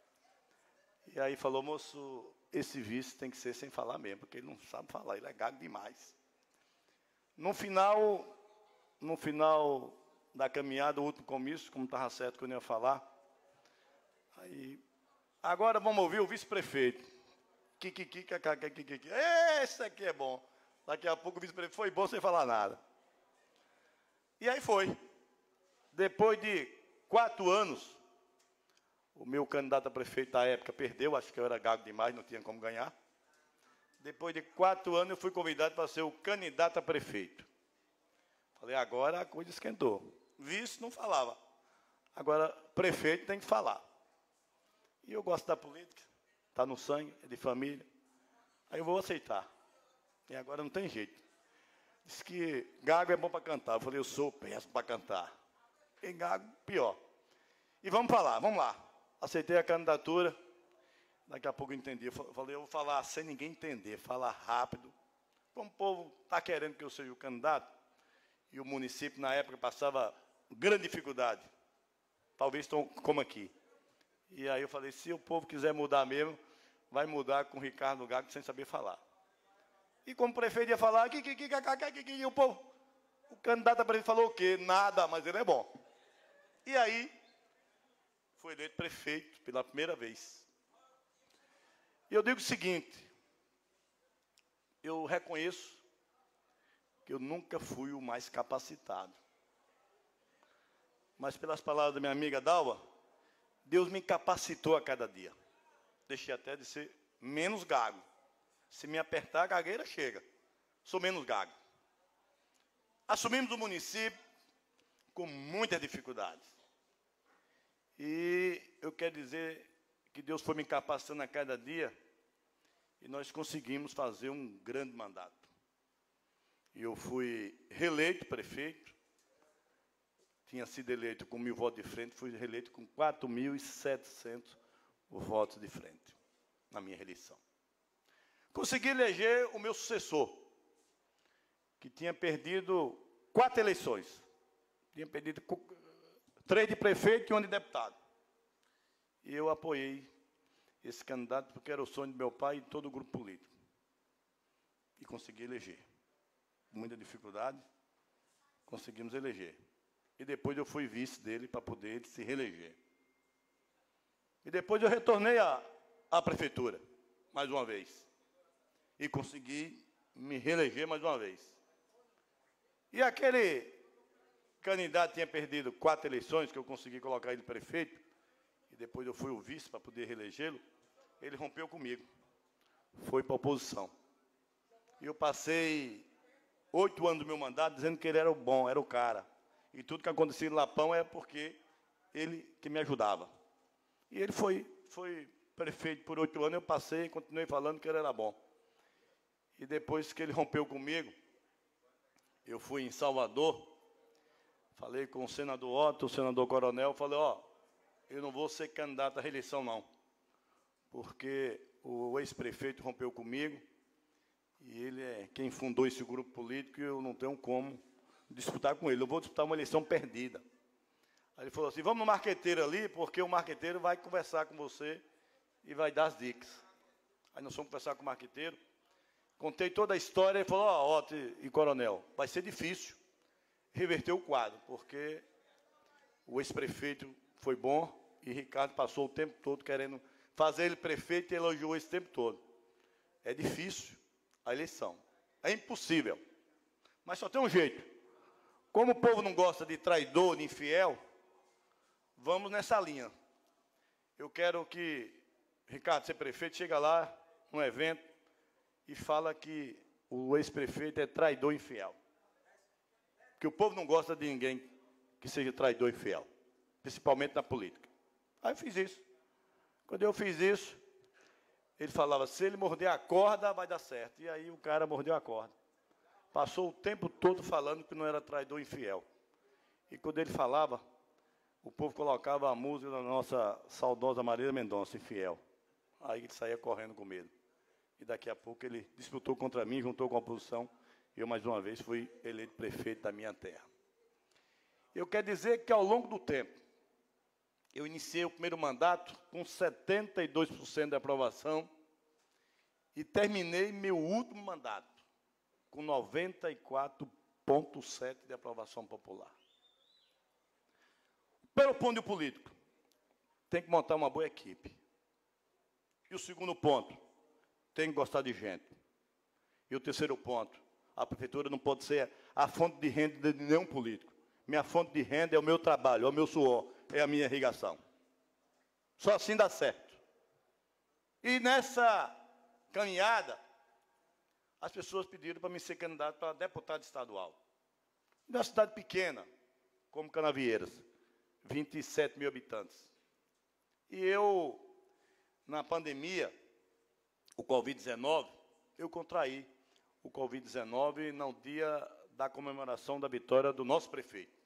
L: E aí falou, moço, esse vice tem que ser sem falar mesmo, porque ele não sabe falar, ele é gago demais. No final, no final da caminhada, o último comício, como estava certo que eu não ia falar, aí, agora vamos ouvir o vice-prefeito. Kikiki, kkk, kikiki. Esse aqui é bom. Daqui a pouco o vice-prefeito foi bom sem falar nada. E aí foi. Depois de quatro anos, o meu candidato a prefeito da época perdeu, acho que eu era gago demais, não tinha como ganhar. Depois de quatro anos, eu fui convidado para ser o candidato a prefeito. Falei, agora a coisa esquentou. Vice não falava. Agora, prefeito tem que falar. E eu gosto da política, está no sangue, é de família. Aí eu vou aceitar. E agora não tem jeito. Diz que gago é bom para cantar. Eu falei, eu sou péssimo para cantar. E gago, pior. E vamos falar, vamos lá. Aceitei a candidatura. Daqui a pouco eu entendi. Eu falei, eu vou falar sem ninguém entender, falar rápido. Como o povo está querendo que eu seja o candidato, e o município, na época, passava grande dificuldade. Talvez estão como aqui. E aí eu falei, se o povo quiser mudar mesmo, vai mudar com o Ricardo Gago sem saber falar. E como o prefeito ia falar, que, que, que, que, que, que, e o povo, o candidato a prefeito falou o quê? Nada, mas ele é bom. E aí, foi eleito prefeito pela primeira vez. E eu digo o seguinte, eu reconheço que eu nunca fui o mais capacitado. Mas pelas palavras da minha amiga Dalva, Deus me capacitou a cada dia. Deixei até de ser menos gago. Se me apertar, a gagueira chega. Sou menos gago. Assumimos o município com muitas dificuldades. E eu quero dizer que Deus foi me capacitando a cada dia e nós conseguimos fazer um grande mandato. E eu fui reeleito prefeito, tinha sido eleito com mil votos de frente, fui reeleito com quatro mil e setecentos votos de frente na minha reeleição. Consegui eleger o meu sucessor, que tinha perdido quatro eleições. Tinha perdido três de prefeito e uma de deputado. E eu apoiei esse candidato porque era o sonho do meu pai e todo o grupo político. E consegui eleger. Com muita dificuldade, conseguimos eleger. E depois eu fui vice dele para poder se reeleger. E depois eu retornei à, à prefeitura, mais uma vez. E consegui me reeleger mais uma vez. E aquele candidato tinha perdido quatro eleições, que eu consegui colocar ele prefeito, e depois eu fui o vice para poder reelegê-lo, ele rompeu comigo. Foi para a oposição. E eu passei oito anos do meu mandato dizendo que ele era o bom, era o cara. E tudo que acontecia no Lapão é porque ele que me ajudava. E ele foi, foi prefeito por oito anos, eu passei e continuei falando que ele era bom. E depois que ele rompeu comigo, eu fui em Salvador, falei com o senador Otto, o senador Coronel, falei, ó, eu não vou ser candidato à reeleição, não. Porque o ex-prefeito rompeu comigo, e ele é quem fundou esse grupo político, e eu não tenho como disputar com ele. Eu vou disputar uma eleição perdida. Aí ele falou assim, vamos no marqueteiro ali, porque o marqueteiro vai conversar com você e vai dar as dicas. Aí nós fomos conversar com o marqueteiro, contei toda a história, ele falou, ó, Otto e Coronel, vai ser difícil reverter o quadro, porque o ex-prefeito foi bom e Ricardo passou o tempo todo querendo fazer ele prefeito e elogiou esse tempo todo. É difícil a eleição. É impossível. Mas só tem um jeito. Como o povo não gosta de traidor, de infiel, vamos nessa linha. Eu quero que Ricardo, ser prefeito, chega lá, num evento, e fala que o ex-prefeito é traidor e infiel. Porque o povo não gosta de ninguém que seja traidor e infiel, principalmente na política. Aí eu fiz isso. Quando eu fiz isso, ele falava, se ele morder a corda, vai dar certo. E aí o cara mordeu a corda. Passou o tempo todo falando que não era traidor e infiel. E quando ele falava, o povo colocava a música da nossa saudosa Marília Mendonça, infiel. Aí ele saía correndo com medo. E daqui a pouco ele disputou contra mim, juntou com a oposição, e eu mais uma vez fui eleito prefeito da minha terra. Eu quero dizer que ao longo do tempo, eu iniciei o primeiro mandato com setenta e dois por cento de aprovação e terminei meu último mandato com noventa e quatro vírgula sete por cento de aprovação popular. Pelo ponto político, tem que montar uma boa equipe. E o segundo ponto, tem que gostar de gente. E o terceiro ponto, a prefeitura não pode ser a fonte de renda de nenhum político. Minha fonte de renda é o meu trabalho, é o meu suor, é a minha irrigação. Só assim dá certo. E nessa caminhada, as pessoas pediram para me ser candidato para deputado estadual. De uma cidade pequena, como Canavieiras, vinte e sete mil habitantes. E eu, na pandemia, o Covid dezenove, eu contraí o Covid dezenove no dia da comemoração da vitória do nosso prefeito.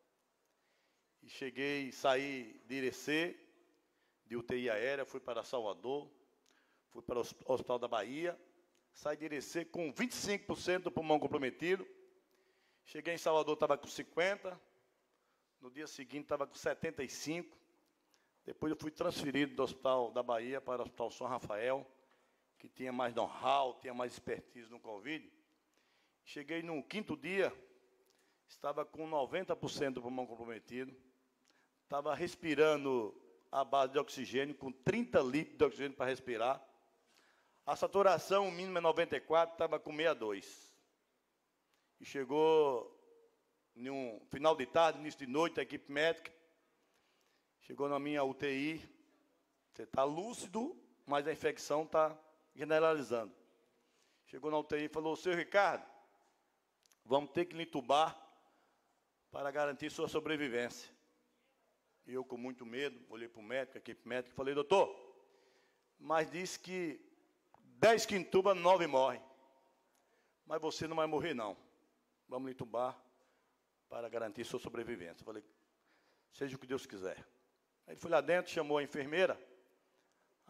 L: E cheguei, saí de Irecê, de U T I aérea, fui para Salvador, fui para o Hospital da Bahia, saí de Irecê com vinte e cinco por cento do pulmão comprometido, cheguei em Salvador, estava com cinquenta por cento, no dia seguinte estava com setenta e cinco por cento, depois eu fui transferido do Hospital da Bahia para o Hospital São Rafael, que tinha mais know-how, tinha mais expertise no Covid. Cheguei no quinto dia, estava com noventa por cento do pulmão comprometido, estava respirando à base de oxigênio, com trinta litros de oxigênio para respirar. A saturação mínima é noventa e quatro, estava com sessenta e dois. E chegou, no final de tarde, início de noite, a equipe médica, chegou na minha U T I, você está lúcido, mas a infecção está generalizando. Chegou na U T I e falou, seu Ricardo, vamos ter que lhe entubar para garantir sua sobrevivência. E eu, com muito medo, olhei para o médico, a equipe médica, e falei, doutor, mas disse que dez que entuba, nove morrem. Mas você não vai morrer, não. Vamos lhe entubar para garantir sua sobrevivência. Eu falei, seja o que Deus quiser. Aí ele foi lá dentro, chamou a enfermeira.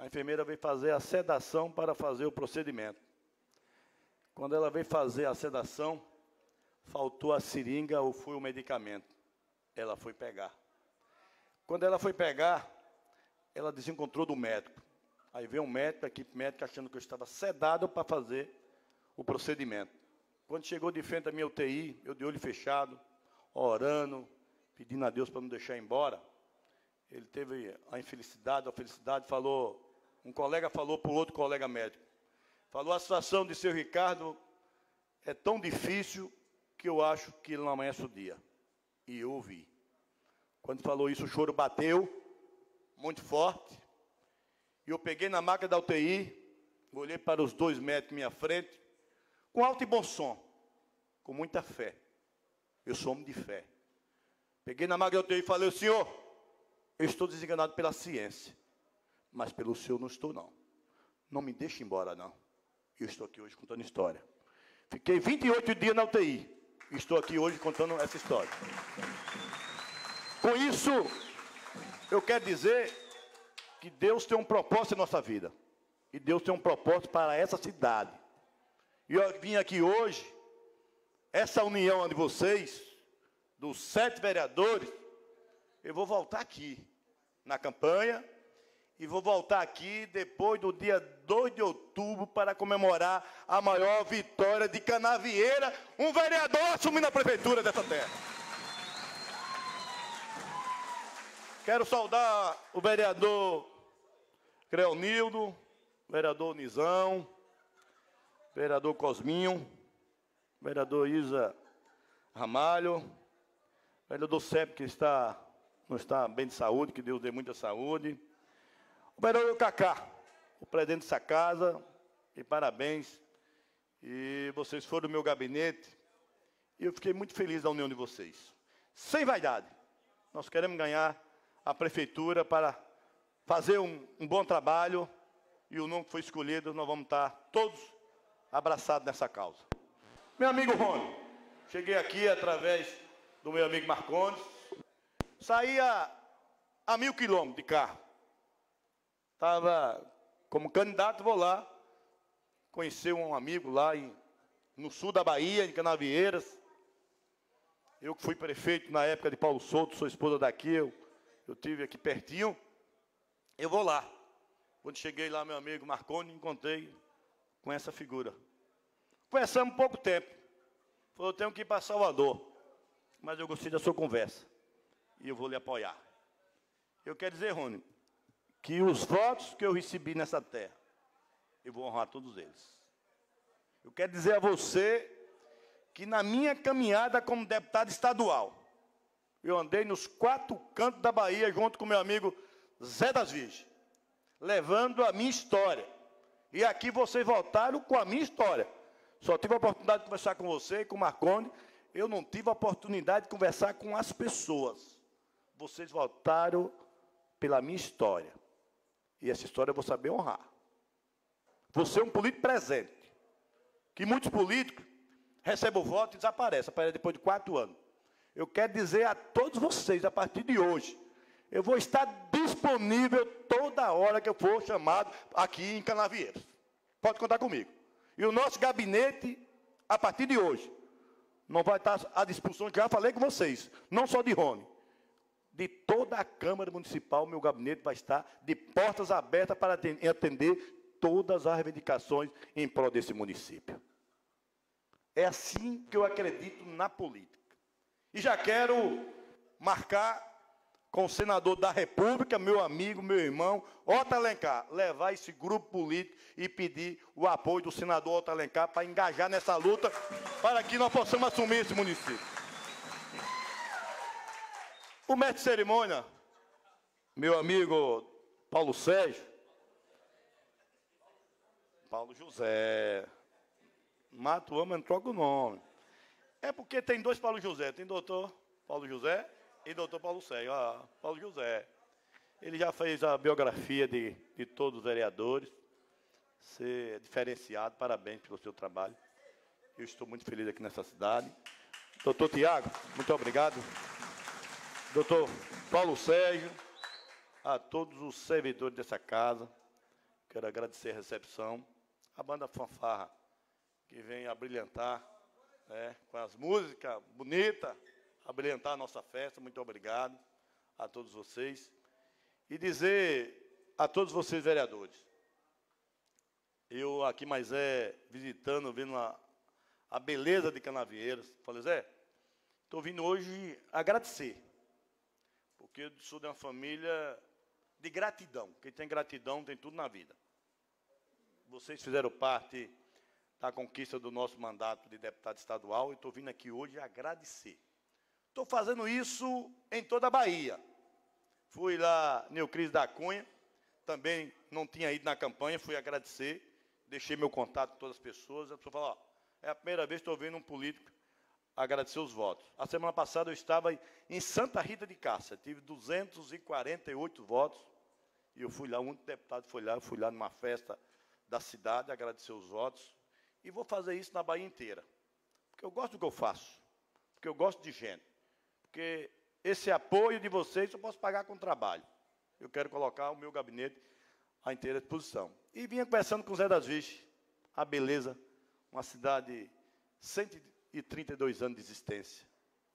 L: A enfermeira veio fazer a sedação para fazer o procedimento. Quando ela veio fazer a sedação, faltou a seringa ou foi o medicamento. Ela foi pegar. Quando ela foi pegar, ela desencontrou do médico. Aí veio um médico, a equipe médica, achando que eu estava sedado para fazer o procedimento. Quando chegou de frente à minha U T I, eu de olho fechado, orando, pedindo a Deus para não deixar embora. Ele teve a infelicidade, a felicidade, falou, um colega falou para o outro colega médico, falou, a situação de seu Ricardo é tão difícil que eu acho que ele não amanhece o dia. E eu ouvi. Quando falou isso, o choro bateu, muito forte, e eu peguei na maca da U T I, olhei para os dois médicos à minha frente, com alto e bom som, com muita fé. Eu sou homem de fé. Peguei na maca da U T I e falei, senhor, eu estou desenganado pela ciência, mas pelo senhor não estou, não. Não me deixe embora, não. Eu estou aqui hoje contando história. Fiquei vinte e oito dias na U T I, e estou aqui hoje contando essa história. Com isso, eu quero dizer que Deus tem um propósito em nossa vida. E Deus tem um propósito para essa cidade. E eu vim aqui hoje, essa união de vocês, dos sete vereadores, eu vou voltar aqui na campanha e vou voltar aqui depois do dia dois de outubro para comemorar a maior vitória de Canavieira, um vereador assumindo a prefeitura dessa terra. Quero saudar o vereador Creonildo, o vereador Nizão, o vereador Cosminho, o vereador Isa Ramalho, o vereador Sep, que está, não está bem de saúde, que Deus dê muita saúde, o vereador Cacá, o presidente dessa casa, e parabéns, e vocês foram do meu gabinete, e eu fiquei muito feliz da união de vocês. Sem vaidade, nós queremos ganhar a prefeitura para fazer um, um bom trabalho, e o nome que foi escolhido, nós vamos estar todos abraçados nessa causa. Meu amigo Rony, cheguei aqui através do meu amigo Marcondes, saí a, a mil quilômetros de carro. Estava como candidato, vou lá, conhecer um amigo lá em, no sul da Bahia, em Canavieiras. Eu que fui prefeito na época de Paulo Souto, sou esposa daqui, eu, eu tive aqui pertinho. Eu vou lá. Quando cheguei lá, meu amigo Marconi, encontrei com essa figura. Conversamos pouco tempo. Falou, eu tenho que ir para Salvador. Mas eu gostei da sua conversa. E eu vou lhe apoiar. Eu quero dizer, Rony, que os votos que eu recebi nessa terra, eu vou honrar todos eles. Eu quero dizer a você que na minha caminhada como deputado estadual, eu andei nos quatro cantos da Bahia junto com meu amigo Zé das Virgens, levando a minha história. E aqui vocês votaram com a minha história. Só tive a oportunidade de conversar com você e com o Marconi. Eu não tive a oportunidade de conversar com as pessoas. Vocês votaram pela minha história. E essa história eu vou saber honrar. Você é um político presente. Que muitos políticos recebem o voto e desaparecem. Aparece depois de quatro anos. Eu quero dizer a todos vocês, a partir de hoje, eu vou estar disponível toda hora que eu for chamado aqui em Canavieiras. Pode contar comigo. E o nosso gabinete, a partir de hoje, não vai estar à disposição, já falei com vocês, não só de Rony, de toda a Câmara Municipal, meu gabinete vai estar de portas abertas para atender todas as reivindicações em prol desse município. É assim que eu acredito na política. E já quero marcar com o senador da República, meu amigo, meu irmão, Otto Alencar, levar esse grupo político e pedir o apoio do senador Otto Alencar para engajar nessa luta, para que nós possamos assumir esse município. O mestre de cerimônia, meu amigo Paulo Sérgio, Paulo José, mata o homem, não troca o nome. É porque tem dois Paulo José, tem doutor Paulo José e doutor Paulo Sérgio. Ah, Paulo José, ele já fez a biografia de, de todos os vereadores, ser diferenciado, parabéns pelo seu trabalho. Eu estou muito feliz aqui nessa cidade. Doutor Tiago, muito obrigado. Doutor Paulo Sérgio, a todos os servidores dessa casa, quero agradecer a recepção, a banda Fanfarra, que vem a brilhantar, né, com as músicas bonitas, a brilhantar a nossa festa. Muito obrigado a todos vocês. E dizer a todos vocês, vereadores, eu aqui mais é visitando, vendo a, a beleza de Canavieiras. Falei, Zé, estou vindo hoje agradecer, porque eu sou de uma família de gratidão. Quem tem gratidão tem tudo na vida. Vocês fizeram parte da conquista do nosso mandato de deputado estadual e estou vindo aqui hoje agradecer. Estou fazendo isso em toda a Bahia. Fui lá, Neocris da Cunha, também não tinha ido na campanha, fui agradecer, deixei meu contato com todas as pessoas. A pessoa falou, ó, é a primeira vez que estou vendo um político agradecer os votos. A semana passada eu estava em Santa Rita de Cássia, tive duzentos e quarenta e oito votos, e eu fui lá, o único deputado foi lá, eu fui lá numa festa da cidade, agradecer os votos, e vou fazer isso na Bahia inteira, porque eu gosto do que eu faço, porque eu gosto de gente, porque esse apoio de vocês eu posso pagar com trabalho. Eu quero colocar o meu gabinete à inteira disposição. E vinha conversando com o Zé das Viches, a beleza, uma cidade, cento e trinta e dois anos de existência,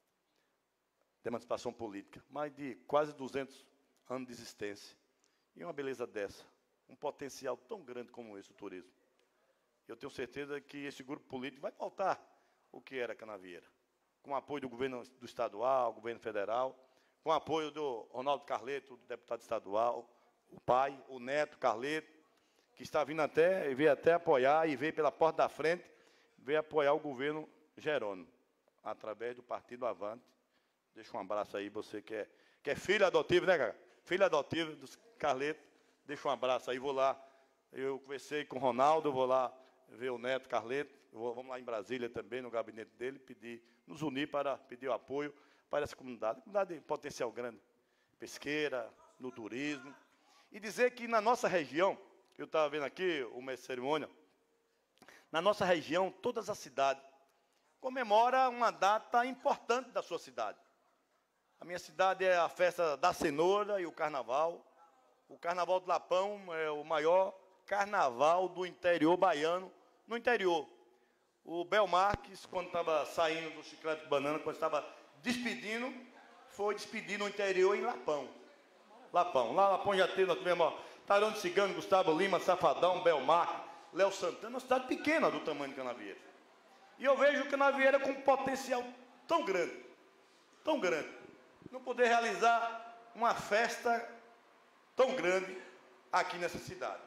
L: de emancipação política, mais de quase duzentos anos de existência, e uma beleza dessa, um potencial tão grande como esse, o turismo. Eu tenho certeza que esse grupo político vai voltar o que era Canavieira, com o apoio do governo do estadual, governo federal, com o apoio do Ronaldo Carleto, do deputado estadual, o pai, o neto Carleto, que está vindo até, veio até apoiar, e veio pela porta da frente, veio apoiar o governo Jerônimo, através do Partido Avante. Deixa um abraço aí, você que é, que é filho adotivo, né, cara? Filho adotivo dos Carleto, deixa um abraço aí, vou lá. Eu conversei com o Ronaldo, vou lá ver o neto Carleto, vou, vamos lá em Brasília também, no gabinete dele, pedir, nos unir para pedir o apoio para essa comunidade, comunidade de potencial grande, pesqueira, no turismo. E dizer que na nossa região, eu estava vendo aqui o mestre cerimônia, na nossa região, todas as cidades comemora uma data importante da sua cidade. A minha cidade é a festa da cenoura e o carnaval. O Carnaval do Lapão é o maior carnaval do interior baiano, no interior. O Bel Marques, quando estava saindo do Chiclete de Banana, quando estava despedindo, foi despedir no interior em Lapão. Lapão. Lá Lapão já teve, nós tivemos Tarão de Cigano, Gustavo Lima, Safadão, Bel Marques, Léo Santana, uma cidade pequena do tamanho de Canavieira. E eu vejo o Canavieira com um potencial tão grande, tão grande, não poder realizar uma festa tão grande aqui nessa cidade.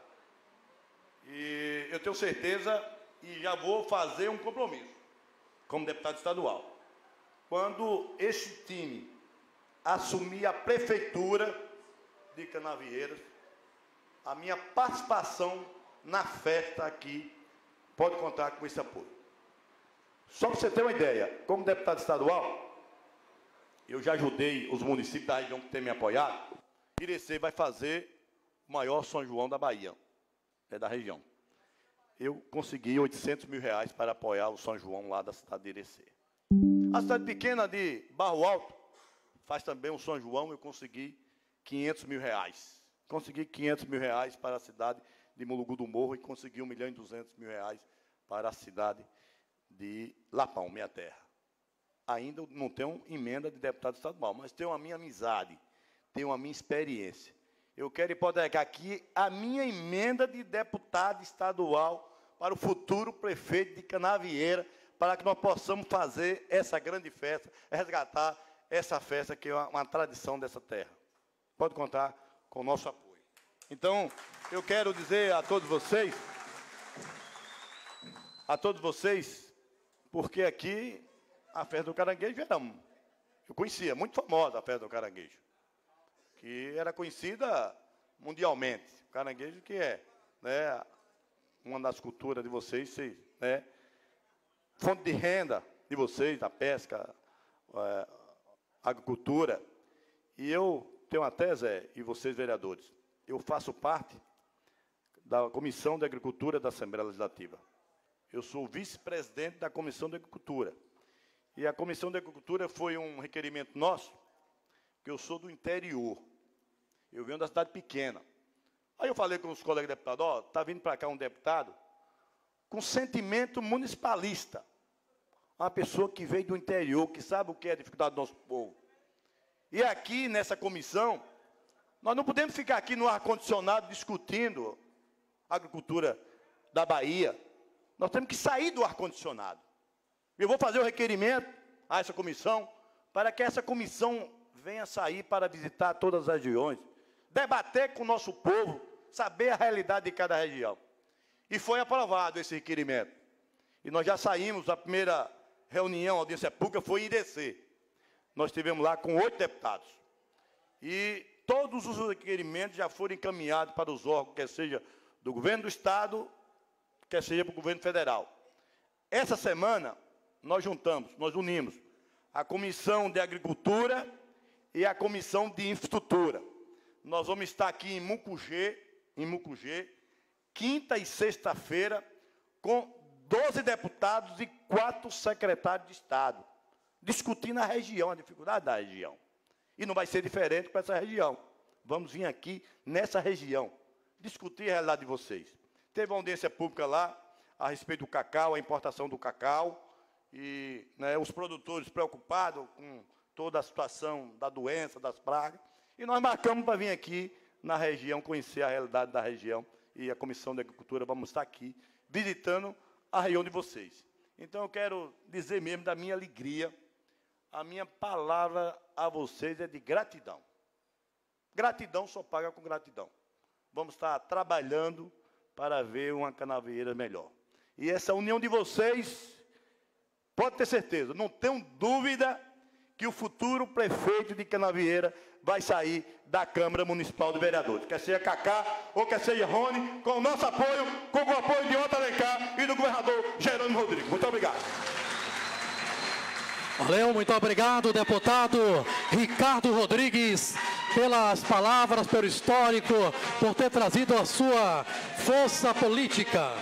L: E eu tenho certeza, e já vou fazer um compromisso, como deputado estadual. Quando esse time assumir a prefeitura de Canavieiras, a minha participação na festa aqui pode contar com esse apoio. Só para você ter uma ideia, como deputado estadual, eu já ajudei os municípios da região que tem me apoiado. Irecê vai fazer o maior São João da Bahia, é da região. Eu consegui oitocentos mil reais para apoiar o São João lá da cidade de Irecê. A cidade pequena de Barro Alto faz também um São João, eu consegui quinhentos mil reais. Consegui quinhentos mil reais para a cidade de Mulugu do Morro e consegui um milhão e duzentos mil reais para a cidade de Lapão, minha terra. Ainda não tenho emenda de deputado estadual, mas tenho a minha amizade, tenho a minha experiência. Eu quero hipotecar aqui a minha emenda de deputado estadual para o futuro prefeito de Canavieira, para que nós possamos fazer essa grande festa, resgatar essa festa que é uma, uma tradição dessa terra. Pode contar com o nosso apoio. Então, eu quero dizer a todos vocês, a todos vocês, porque aqui a festa do caranguejo era, eu conhecia, muito famosa a festa do caranguejo, que era conhecida mundialmente. O caranguejo que é, né, uma das culturas de vocês, né, fonte de renda de vocês, a pesca, a agricultura. E eu tenho até, Zé, e vocês vereadores, eu faço parte da Comissão de Agricultura da Assembleia Legislativa. Eu sou vice-presidente da Comissão de Agricultura. E a Comissão de Agricultura foi um requerimento nosso, que eu sou do interior. Eu venho da cidade pequena. Aí eu falei com os colegas deputados, ó, está vindo para cá um deputado com sentimento municipalista. Uma pessoa que veio do interior, que sabe o que é a dificuldade do nosso povo. E aqui, nessa comissão, nós não podemos ficar aqui no ar-condicionado discutindo a agricultura da Bahia. Nós temos que sair do ar-condicionado. Eu vou fazer o requerimento a essa comissão, para que essa comissão venha sair para visitar todas as regiões, debater com o nosso povo, saber a realidade de cada região. E foi aprovado esse requerimento. E nós já saímos, a primeira reunião, a audiência pública, foi em Irecê. Nós estivemos lá com oito deputados. E todos os requerimentos já foram encaminhados para os órgãos, quer seja do governo do Estado, quer seja para o governo federal. Essa semana, nós juntamos, nós unimos a Comissão de Agricultura e a Comissão de Infraestrutura. Nós vamos estar aqui em Mucugê, em Mucugê, quinta e sexta-feira, com doze deputados e quatro secretários de Estado, discutindo a região, a dificuldade da região. E não vai ser diferente com essa região. Vamos vir aqui nessa região, discutir a realidade de vocês. Teve uma audiência pública lá, a respeito do cacau, a importação do cacau, e né, os produtores preocupados com toda a situação da doença, das pragas. E nós marcamos para vir aqui na região, conhecer a realidade da região. E a Comissão de Agricultura vamos estar aqui, visitando a região de vocês. Então, eu quero dizer mesmo da minha alegria, a minha palavra a vocês é de gratidão. Gratidão só paga com gratidão. Vamos estar trabalhando para ver uma Canavieira melhor. E essa união de vocês, pode ter certeza, não tenho dúvida que o futuro prefeito de Canavieira vai sair da Câmara Municipal de Vereadores. Quer seja Cacá ou quer seja Rony, com o nosso apoio, com o apoio de Otto Alencar e do governador Jerônimo Rodrigues. Muito obrigado.
A: Valeu, muito obrigado, deputado Ricardo Rodrigues, pelas palavras, pelo histórico, por ter trazido a sua força política.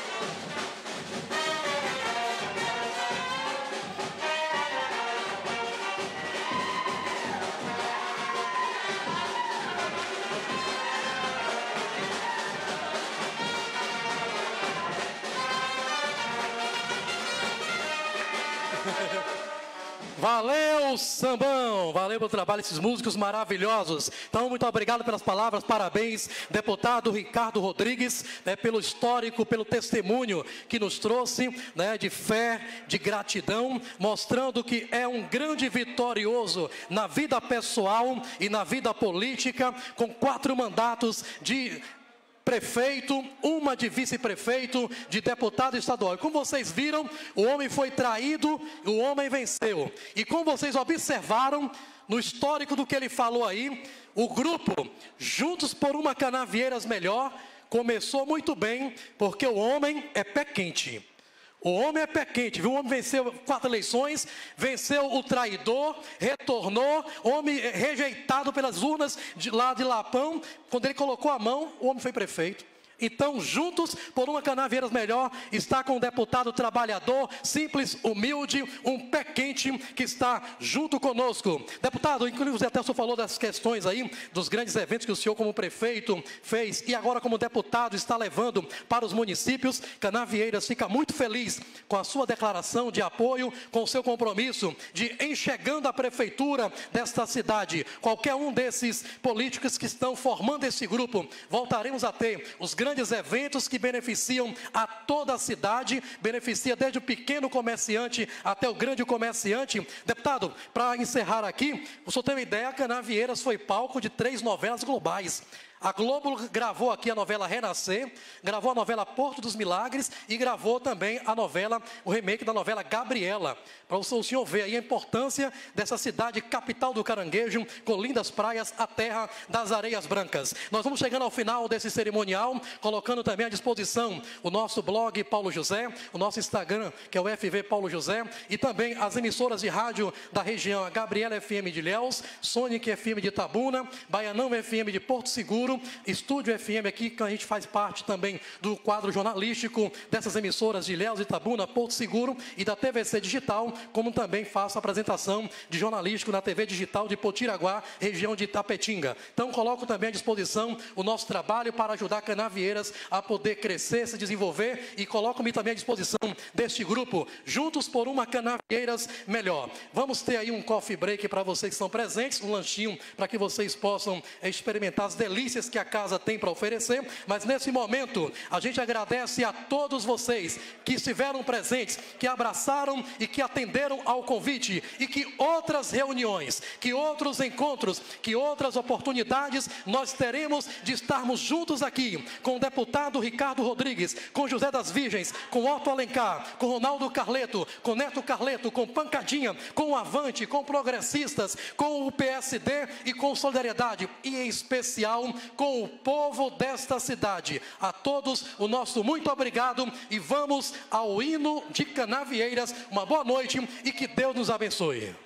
A: Valeu, Sambão! Valeu pelo trabalho, esses músicos maravilhosos. Então, muito obrigado pelas palavras, parabéns, deputado Ricardo Rodrigues, né, pelo histórico, pelo testemunho que nos trouxe, né, de fé, de gratidão, mostrando que é um grande vitorioso na vida pessoal e na vida política, com quatro mandatos de prefeito, uma de vice-prefeito, de deputado estadual. E como vocês viram, o homem foi traído, o homem venceu. E como vocês observaram, no histórico do que ele falou aí, o grupo Juntos por uma Canavieiras Melhor começou muito bem, porque o homem é pé quente. O homem é pé quente, viu? O homem venceu quatro eleições, venceu o traidor, retornou, homem rejeitado pelas urnas de lá de Lapão. Quando ele colocou a mão, o homem foi prefeito. Então, juntos por uma Canavieiras melhor, está com um deputado trabalhador, simples, humilde, um pé quente, que está junto conosco. Deputado, inclusive até o senhor falou das questões aí, dos grandes eventos que o senhor como prefeito fez, e agora como deputado está levando para os municípios. Canavieiras fica muito feliz com a sua declaração de apoio, com o seu compromisso de enxergando a prefeitura desta cidade. Qualquer um desses políticos que estão formando esse grupo, voltaremos a ter os grandes grandes eventos que beneficiam a toda a cidade, beneficia desde o pequeno comerciante até o grande comerciante. Deputado, para encerrar aqui, o senhor tem uma ideia, Canavieiras foi palco de três novelas globais. A Globo gravou aqui a novela Renascer, gravou a novela Porto dos Milagres e gravou também a novela, o remake da novela Gabriela. Para o senhor ver aí a importância dessa cidade capital do caranguejo, com lindas praias, a terra das areias brancas. Nós vamos chegando ao final desse cerimonial, colocando também à disposição o nosso blog Paulo José, o nosso Instagram, que é o F V Paulo José, e também as emissoras de rádio da região, a Gabriela F M de Ilhéus, Sonic F M de Itabuna, Baianão F M de Porto Seguro, Seguro, Estúdio F M aqui, que a gente faz parte também do quadro jornalístico dessas emissoras de Ilhéus, Itabuna, Porto Seguro e da T V C Digital, como também faço a apresentação de jornalístico na T V Digital de Potiraguá, região de Itapetinga. Então, coloco também à disposição o nosso trabalho para ajudar Canavieiras a poder crescer, se desenvolver, e coloco-me também à disposição deste grupo, Juntos por uma Canavieiras Melhor. Vamos ter aí um coffee break para vocês que estão presentes, um lanchinho para que vocês possam experimentar as delícias que a casa tem para oferecer, mas nesse momento a gente agradece a todos vocês que estiveram presentes, que abraçaram e que atenderam ao convite, e que outras reuniões, que outros encontros, que outras oportunidades nós teremos de estarmos juntos aqui, com o deputado Ricardo Rodrigues, com José das Virgens, com Otto Alencar, com Ronaldo Carleto, com Neto Carleto, com Pancadinha, com o Avante, com Progressistas, com o P S D e com Solidariedade, e em especial com o povo desta cidade. A todos o nosso muito obrigado, e vamos ao hino de Canavieiras. Uma boa noite e que Deus nos abençoe.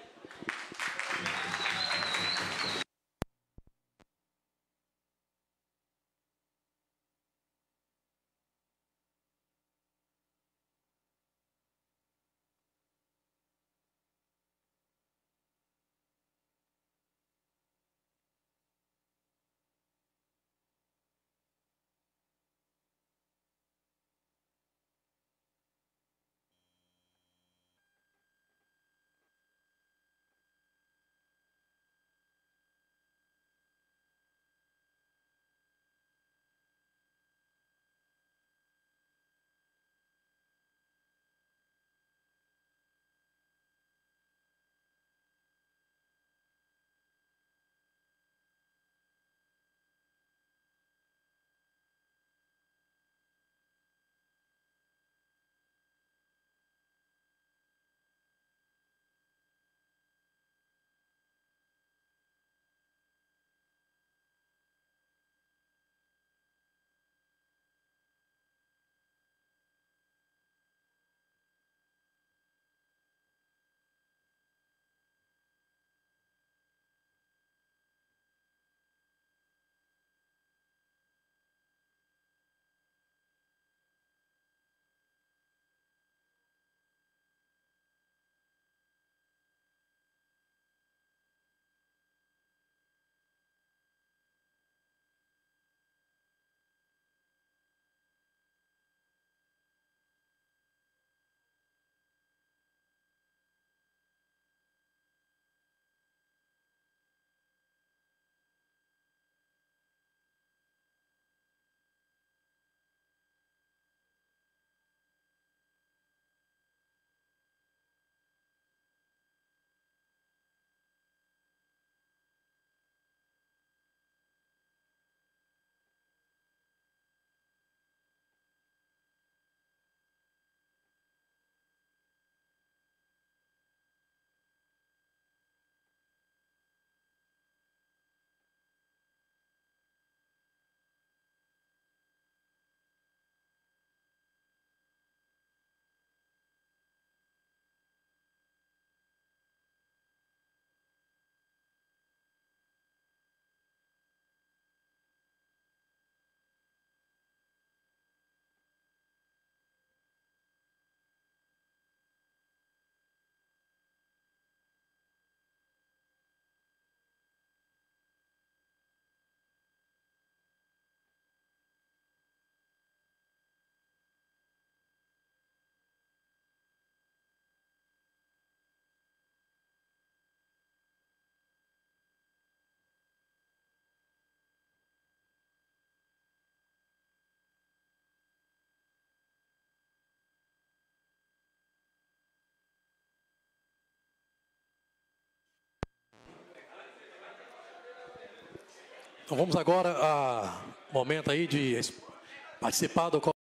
A: Então vamos agora a momento aí de participar do